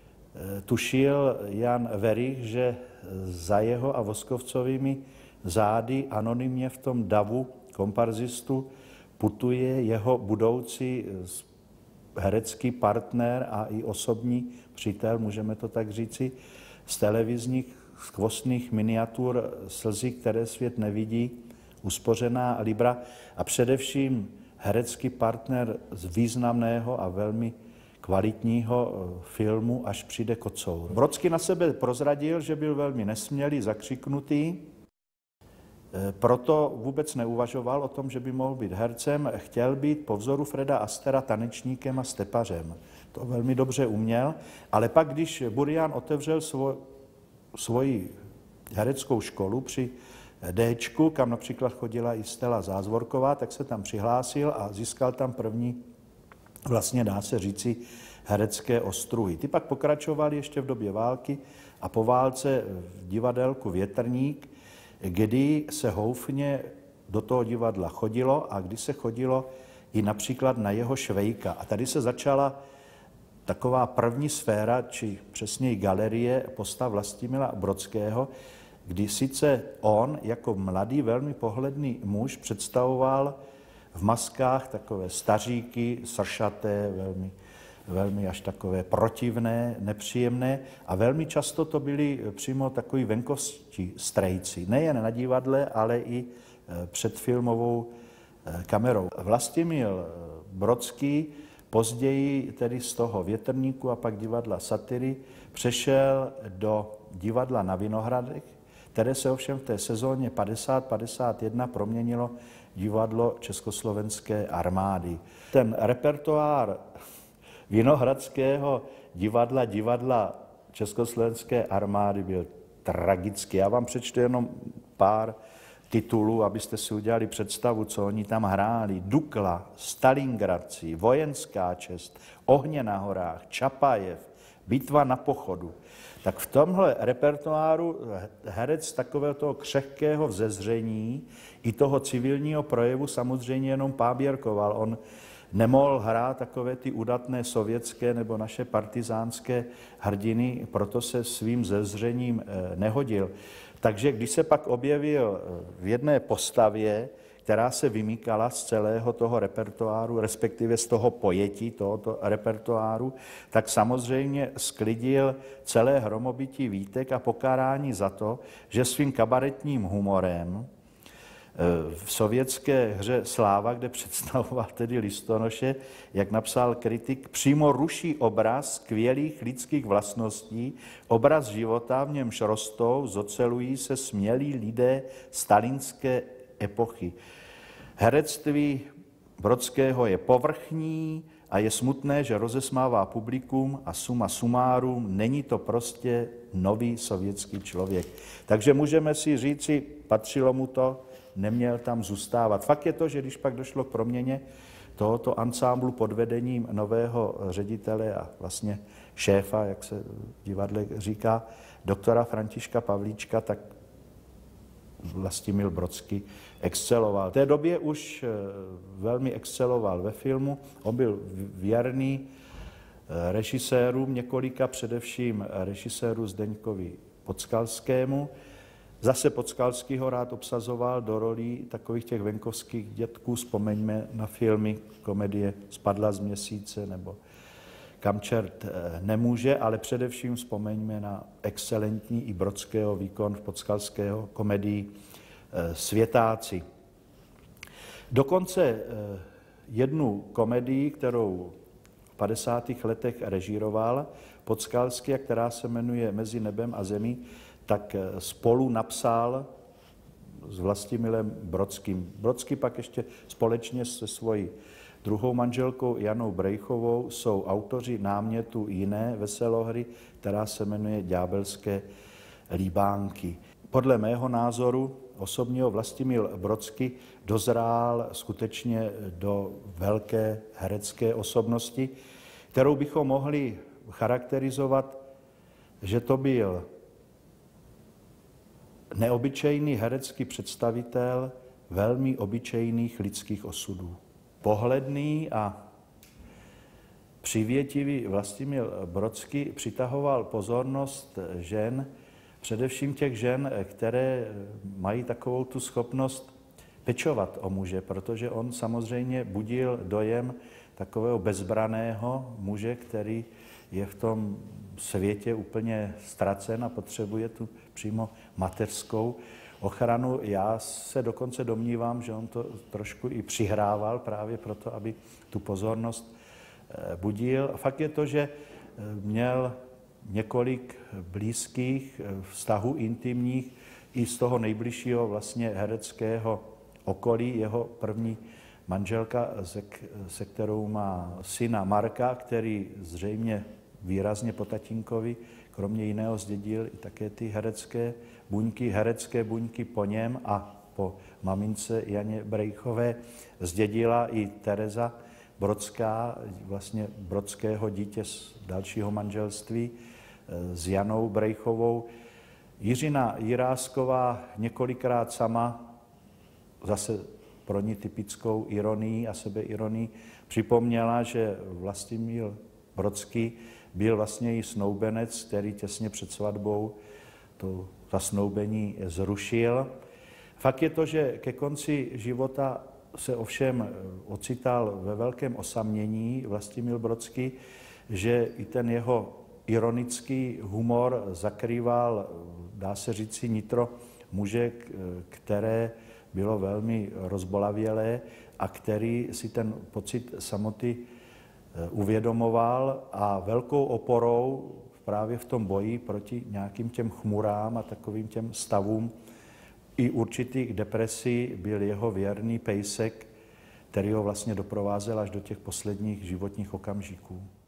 tušil Jan Werich, že za jeho a Voskovcovými zády anonymně v tom davu komparzistu putuje jeho budoucí herecký partner a i osobní přítel, můžeme to tak říci, z televizních skvostných miniatur Slzy, které svět nevidí, Uspořená Libra a především herecký partner z významného a velmi kvalitního filmu Až přijde kocour. Brodský na sebe prozradil, že byl velmi nesmělý, zakřiknutý, proto vůbec neuvažoval o tom, že by mohl být hercem, chtěl být po vzoru Freda Astera tanečníkem a stepařem. To velmi dobře uměl, ale pak, když Burian otevřel svoji hereckou školu při Dčku, kam například chodila i Stella Zázvorková, tak se tam přihlásil a získal tam první, vlastně dá se říci, herecké ostruhy. Ty pak pokračovali ještě v době války a po válce v divadelku Větrník, kdy se houfně do toho divadla chodilo a kdy se chodilo i například na jeho Švejka. A tady se začala taková první sféra, či přesněji galerie postav Vlastimila Brodského, kdy sice on jako mladý, velmi pohledný muž představoval v maskách takové staříky, sršaté, velmi až takové protivné, nepříjemné a velmi často to byli přímo takový venkovští strejci, nejen na divadle, ale i před filmovou kamerou. Vlastimil Brodský později tedy z toho Větrníku a pak divadla Satyry přešel do divadla na Vinohradech, které se ovšem v té sezóně 50-51 proměnilo divadlo Československé armády. Ten repertoár Vinohradského divadla Československé armády byl tragický. Já vám přečtu jenom pár titulů, abyste si udělali představu, co oni tam hráli. Dukla, Stalingradci, Vojenská čest, Ohně na horách, Čapajev, Bitva na pochodu. Tak v tomhle repertoáru herec takového toho křehkého vzezření i toho civilního projevu samozřejmě jenom paběrkoval. On nemohl hrát takové ty udatné sovětské nebo naše partizánské hrdiny, proto se svým zezřením nehodil. Takže když se pak objevil v jedné postavě, která se vymykala z celého toho repertoáru, respektive z toho pojetí tohoto repertoáru, tak samozřejmě sklidil celé hromobytí výtek a pokárání za to, že svým kabaretním humorem v sovětské hře Sláva, kde představoval tedy listonoše, jak napsal kritik, přímo ruší obraz skvělých lidských vlastností, obraz života, v němž rostou, zocelují se smělí lidé stalinské epochy. Herectví Brodského je povrchní a je smutné, že rozesmává publikum a suma sumárum, není to prostě nový sovětský člověk. Takže můžeme si říci, patřilo mu to, neměl tam zůstávat. Fakt je to, že když pak došlo k proměně tohoto ansámblu pod vedením nového ředitele a vlastně šéfa, jak se v divadle říká, doktora Františka Pavlíčka, tak Vlastimil Brodský exceloval. V té době už velmi exceloval ve filmu. On byl věrný režisérům, několika, především režiséru Zdeňkovi Podskalskému. Zase Podskalský ho rád obsazoval do rolí takových těch venkovských dětků. Vzpomeňme na filmy, komedie Spadla z měsíce nebo Kam čert nemůže, ale především vzpomeňme na excelentní i Brodského výkon v Podskalského komedii Světáci. Dokonce jednu komedii, kterou v 50. letech režíroval Podskalský, a která se jmenuje Mezi nebem a zemí, tak spolu napsal s Vlastimilem Brodským. Brodský pak ještě společně se svojí druhou manželkou Janou Brejchovou jsou autoři námětu jiné veselohry, která se jmenuje Ďábelské líbánky. Podle mého názoru osobního Vlastimil Brodský dozrál skutečně do velké herecké osobnosti, kterou bychom mohli charakterizovat, že to byl neobyčejný herecký představitel velmi obyčejných lidských osudů. Pohledný a přivětivý Vlastimil Brodský přitahoval pozornost žen, především těch žen, které mají takovou tu schopnost pečovat o muže, protože on samozřejmě budil dojem takového bezbraného muže, který je v tom světě úplně ztracen a potřebuje tu přímo mateřskou ochranu. Já se dokonce domnívám, že on to trošku i přihrával právě proto, aby tu pozornost budil. Fakt je to, že měl několik blízkých vztahů intimních i z toho nejbližšího vlastně hereckého okolí. Jeho první manželka, se kterou má syna Marka, který zřejmě výrazně po tatínkovi, kromě jiného zdědil i také ty herecké buňky po něm a po mamince Janě Brejchové zdědila i Tereza Brodská, vlastně Brodského dítě z dalšího manželství s Janou Brejchovou. Jiřina Jirásková několikrát sama, zase pro ní typickou ironii a sebeironii, připomněla, že Vlastimil Brodský byl vlastně i snoubenec, který těsně před svatbou to zasnoubení zrušil. Fakt je to, že ke konci života se ovšem ocital ve velkém osamění Vlastimil Brodský, že i ten jeho ironický humor zakrýval, dá se říci, nitro muže, které bylo velmi rozbolavělé a který si ten pocit samoty uvědomoval a velkou oporou právě v tom boji proti nějakým těm chmurám a takovým těm stavům i určitých depresí byl jeho věrný pejsek, který ho vlastně doprovázel až do těch posledních životních okamžiků.